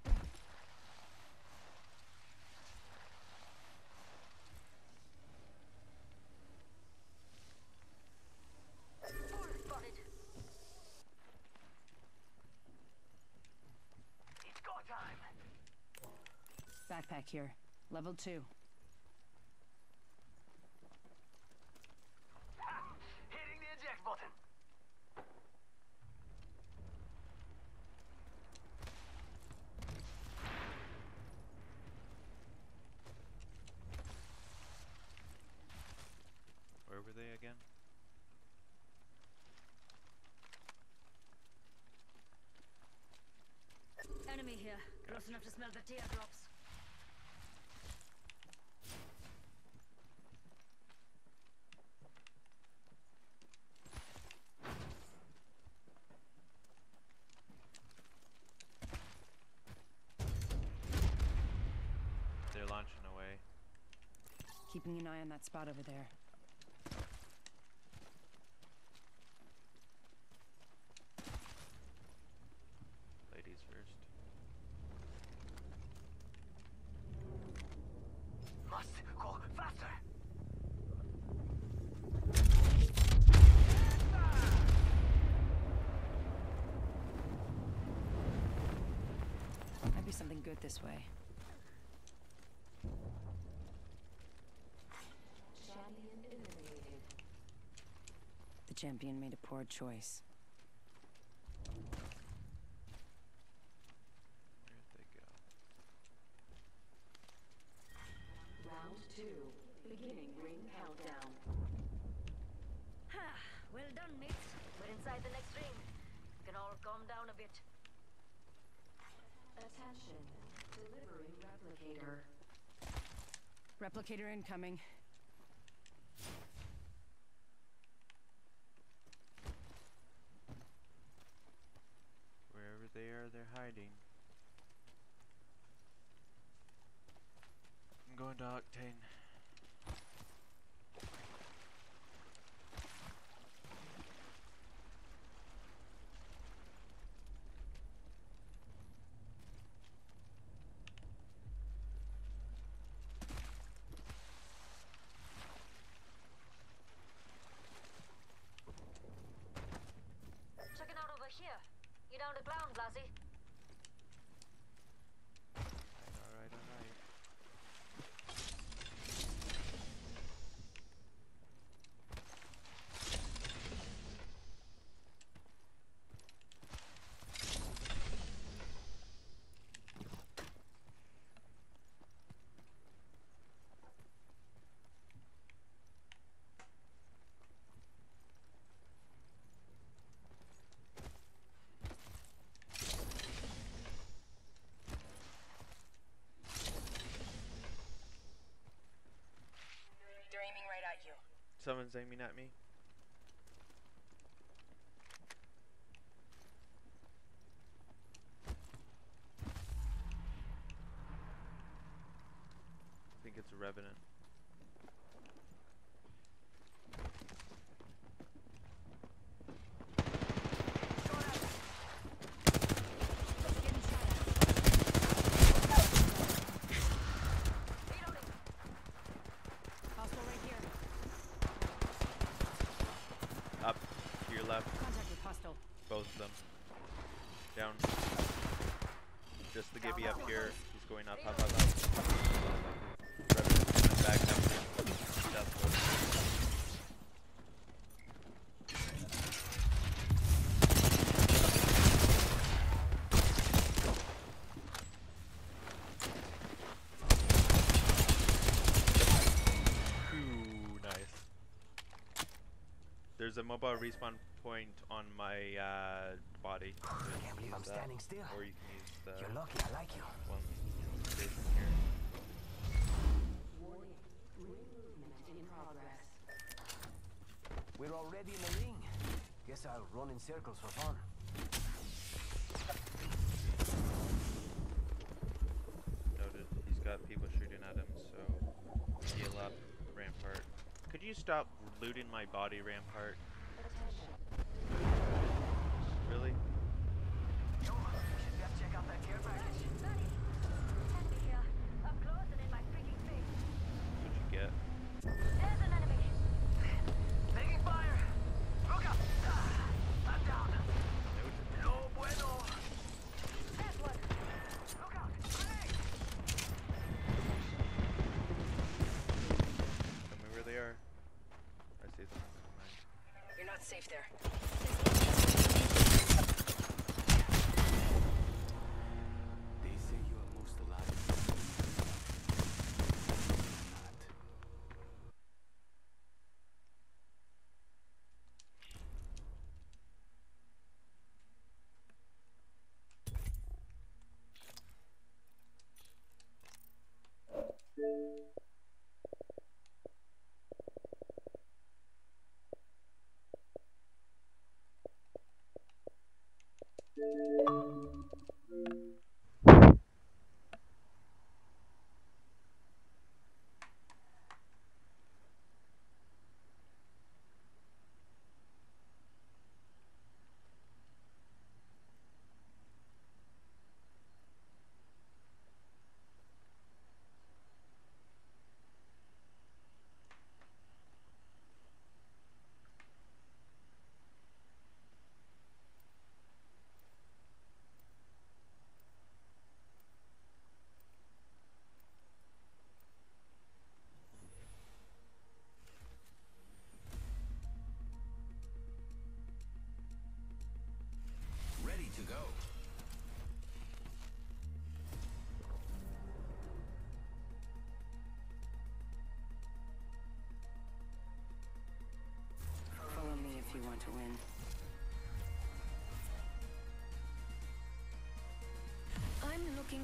Full spotted. It's go time! Backpack here. Level 2. Ha! Hitting the eject button. Where were they again? Enemy here. Close enough to smell the teardrops. They're launching away. Keeping an eye on that spot over there. Ladies first. Must go faster! Might be something good this way. Champion eliminated. The champion made a poor choice. Where'd they go? Round 2. Beginning ring countdown. Ha! Well done, mates. We're inside the next ring. We can all calm down a bit. Attention. Delivering replicator. Replicator incoming. Wherever they are, they're hiding. I'm going to Octane. Checking out over here. You down to clown, Lassie? Alright, alright. They're aiming right at you. Someone's aiming at me. I think it's a Revenant. Hostile right here. Up to your left. Contact with hostile. Both of them. Down. Just the Gibby up here. He's going up, up, up, up. Revenant coming back up here. Death Force. Ooh, nice. There's a mobile respawn point on my body. I can't believe I'm standing still. Or you can use the You're lucky, I like you. one station here. Warning. Ring movement in progress. We're already in the ring. Guess I'll run in circles for fun. Noted. He's got people shooting at him, so heal up, Rampart. Could you stop looting my body, Rampart? Really? Check out that care package. Buddy, enemy here. Up close and in my freaking face. What'd you get? There's an enemy. Taking fire. Look up. I'm down. No bueno. There's one. Look out. Grenade. Tell me where they are. I see them. Never mind. You're not safe there. They say you are most alive. Not.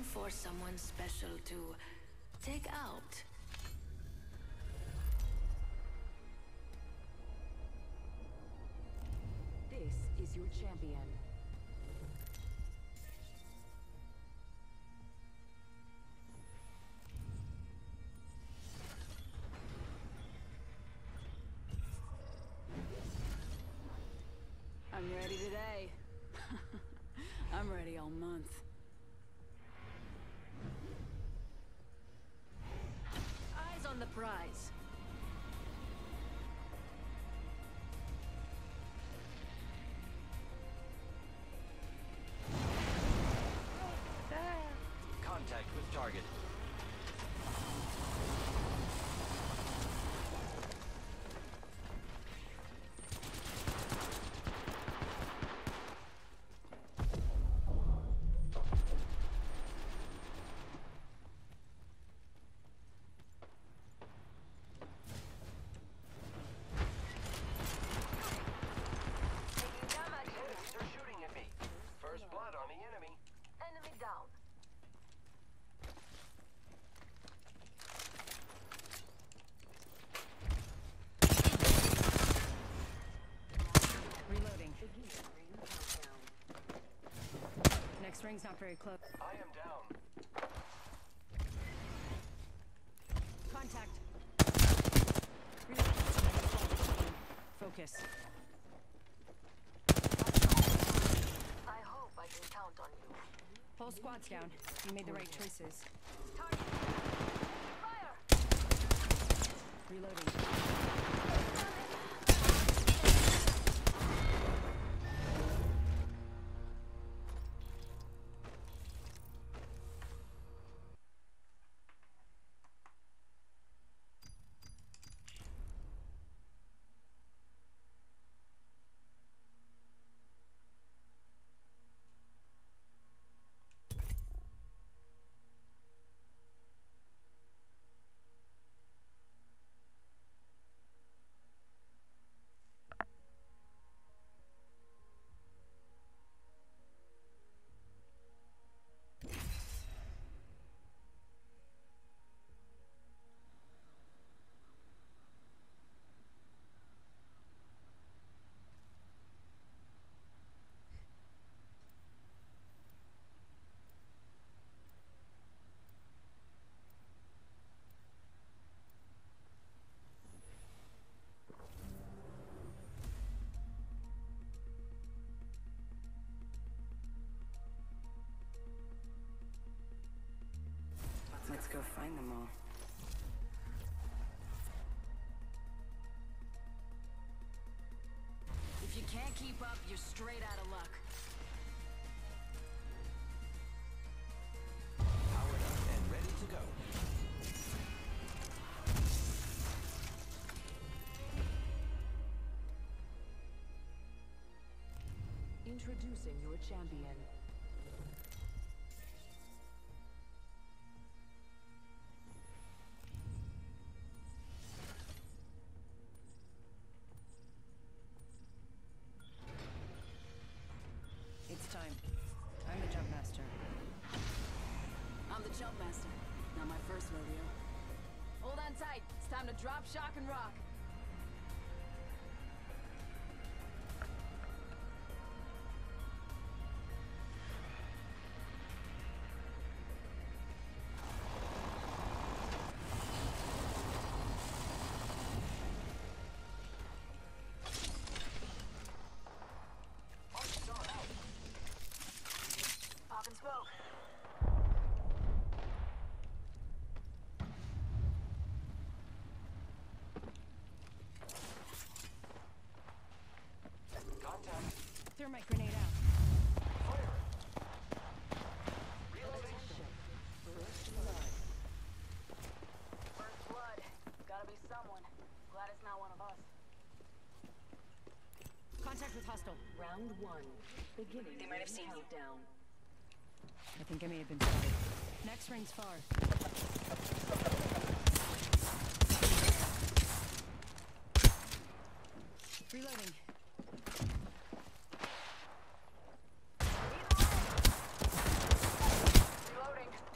for someone special to take out. This is your champion. I'm ready today. I'm ready all month. Eyes on the prize. Contact with target. Enemy down. Reloading. Next ring's not very close. I am down. Contact. Reloading. Focus. I hope I can count on you. Whole squad's down. You made the right choices. Target. Fire! Reloading. Let's go find them all. If you can't keep up, you're straight out of luck. Powered up and ready to go. Introducing your champion. It's time. I'm the jump master. I'm the jump master. Not my first rodeo. Hold on tight. It's time to drop, shock, and rock. Pop and smoke. Contact. Thermite grenade out. Fire. Reloading. First blood. First blood. Gotta be someone. Glad it's not one of us. Contact with hostile. Round one. Beginning. They might have seen you. Countdown. I think I may have been spotted. Next ring's far. Reloading. Reloading.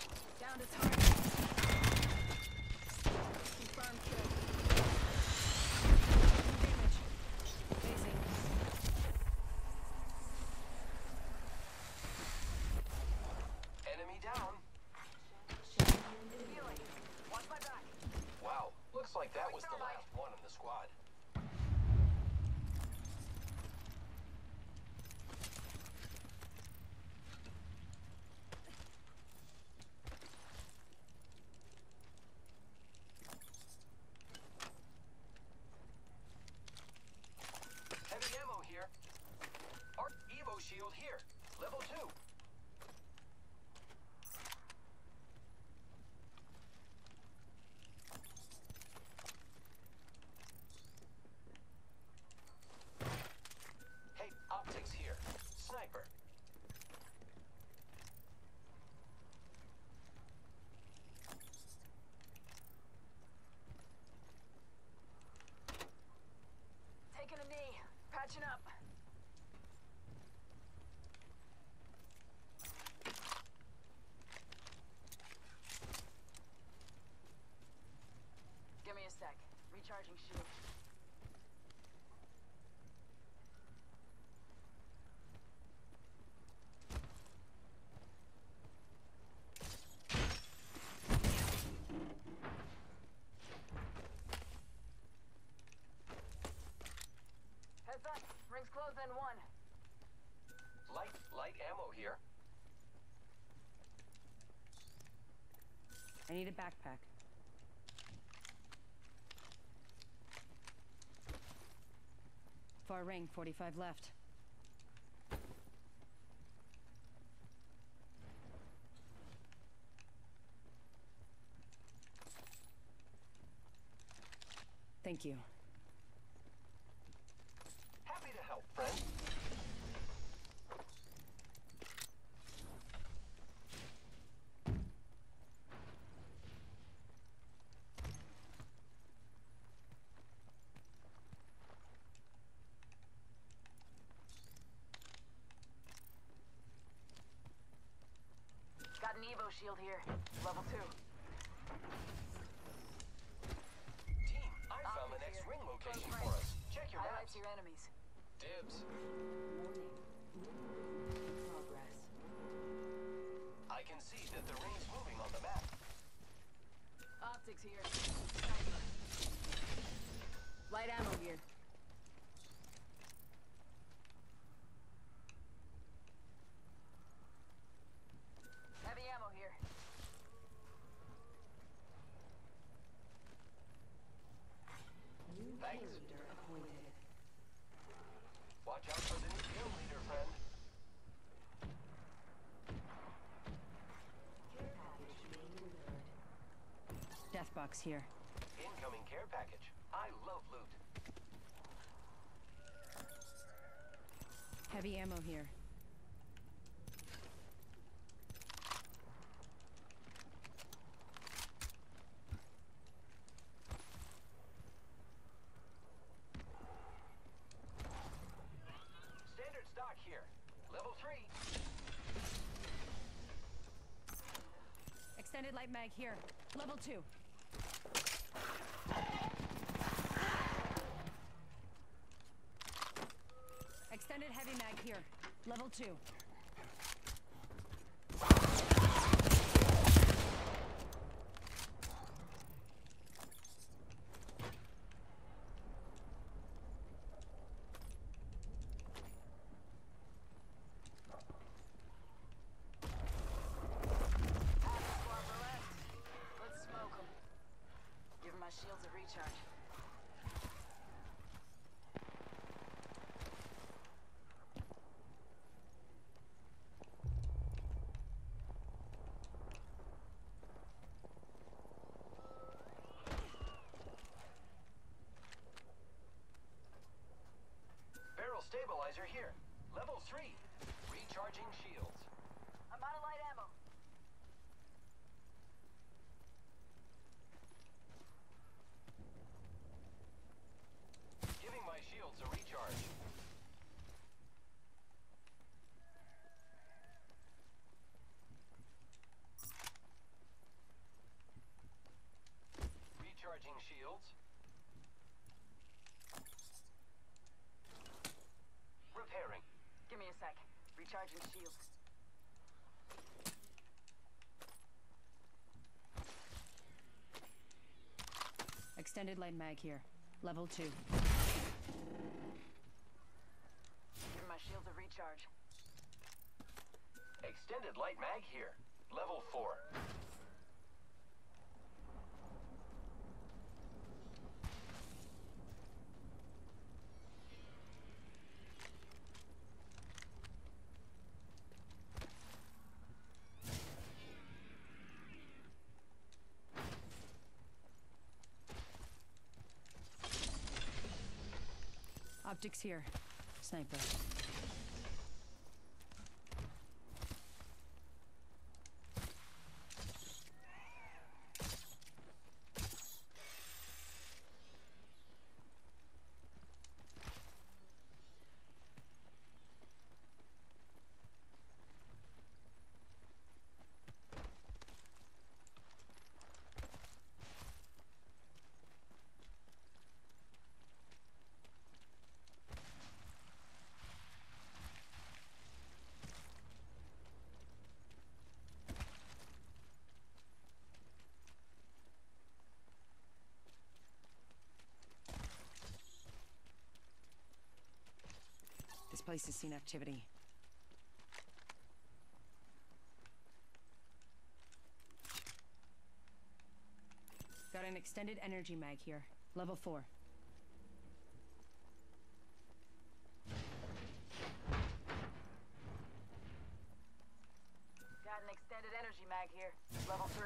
Recharging shield. Heads up. Ring's closed in one. Light ammo here. I need a backpack. Far ring, 45 left. Thank you. Happy to help, friend. Got an Evo shield here. Level 2. Team, I found the next ring location for us. Check your Highlights maps. your enemies. Dibs. Warning. Movement in progress. I can see that the ring's moving on the map. Optics here. Sniper. Light ammo here. Heavy ammo here. New Thanks. kill leader appointed. Watch out for the new kill leader, friend. Care package being delivered. Death box here. Incoming care package. I love loot. Heavy ammo here. Standard stock here. Level 3. Extended light mag here. Level 2. Extended heavy mag here. Level 2. Let's smoke 'em. Give my shields a recharge. Barrel stabilizer here. Level 3. Recharging shields. I'm out of light ammo. Giving my shields a recharge. Recharging shields. Repairing. Give me a sec. Recharging shields. Extended light mag here. Level 2. Give my shields a recharge. Extended light mag here. Level 4. Optics here. Sniper. place has seen activity. Got an extended energy mag here. Level 4. Got an extended energy mag here. Level 3.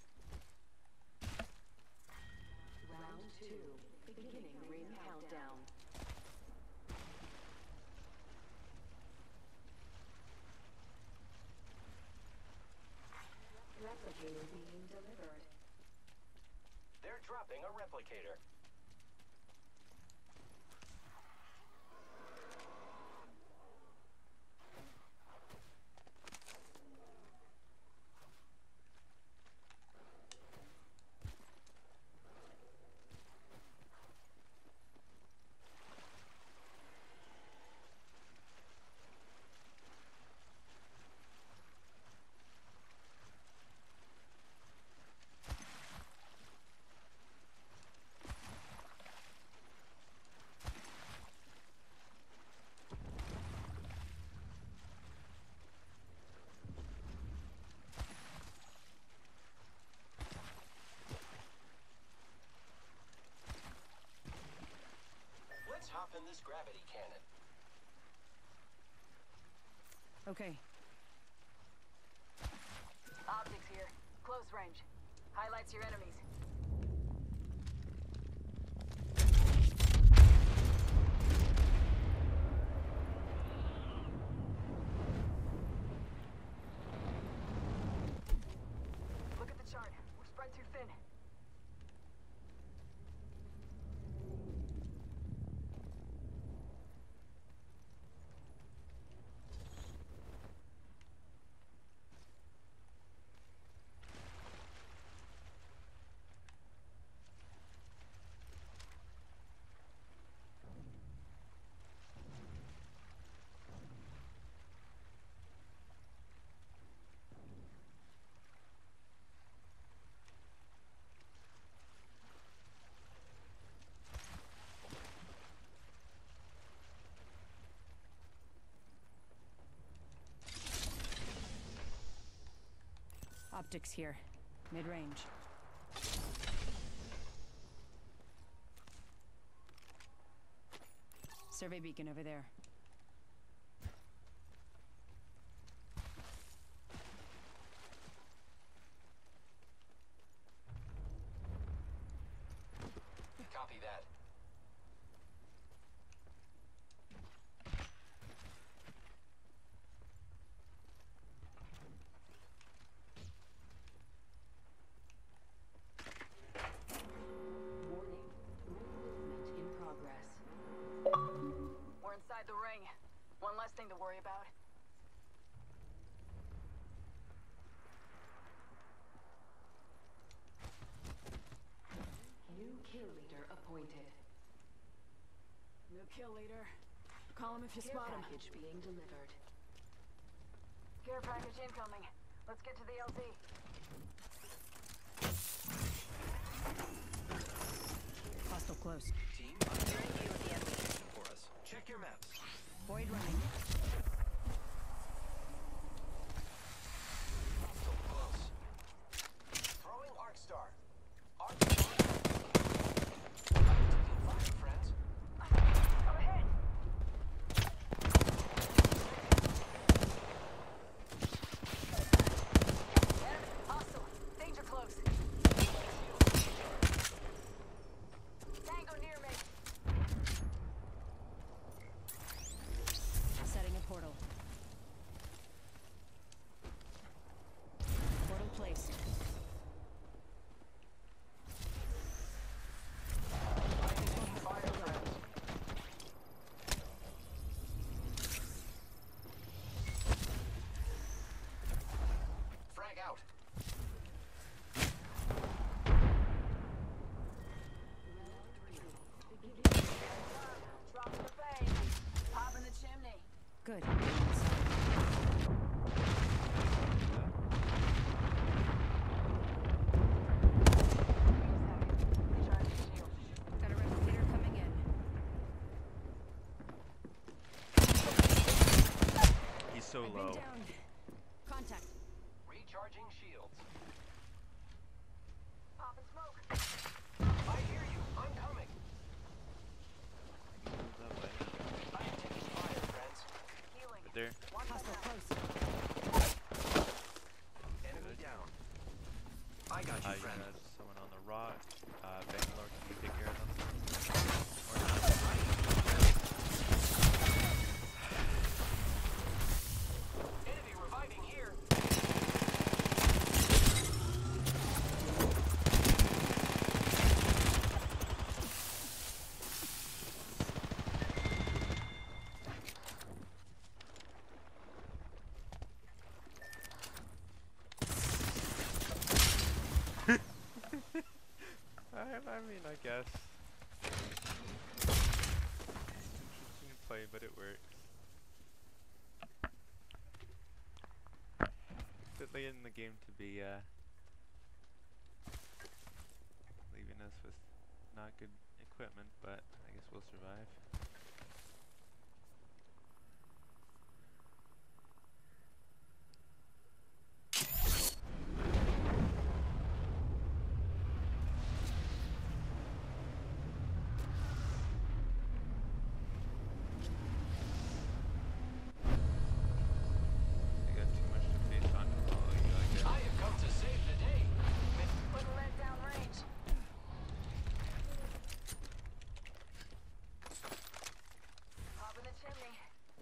Round 2. Beginning ring countdown. Replicator being delivered. They're dropping a replicator. Let's hop in this gravity cannon. Okay. Optics here. Close range. Highlights your enemies. Look at the chart. We're spread too thin. Optics here. Mid-range. Survey beacon over there. Copy that. Warning. Movement in progress. We're inside the ring. One less thing to worry about. New kill leader appointed. New kill leader. Call him if you Care spot him. package being delivered. Care package incoming. Let's get to the LZ. Hostile close. Team, I'm hearing you with the enemy. For us. Check your maps. Void running. So close. Throwing Arc Star. Arc Star. Taking fire, friends. Up ahead! Enemy! Hostile! Danger! I got you, You friend. got someone on the rock. Bangalore, can you take care of them? Or not? Enemy reviving here. I mean, I guess. Interesting play, but it works. Bit late in the game to be leaving us with not good equipment, but I guess we'll survive. You got too much to face on to follow you, I guess. I have come to save the day. Little let down range. Hop in the chimney.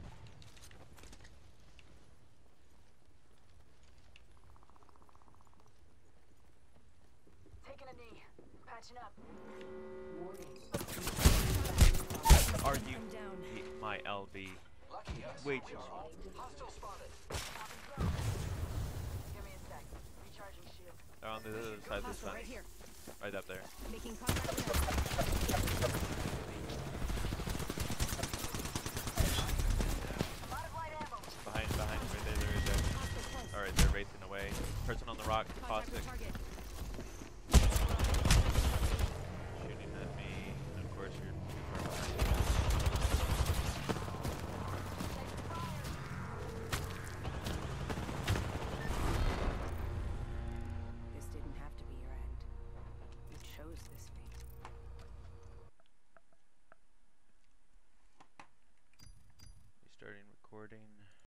Taking a knee. Patching up. Are you my LB? Lucky us. Way We too are small. all hostile spotted. Give me a sec. Recharging shield. They're on the other side of this Hostile right fence. here. Right up there. Making contact with Lot of light ammo. Behind, right there, there is there. Alright, they're racing away. Person on the rock, contact with caustic. target.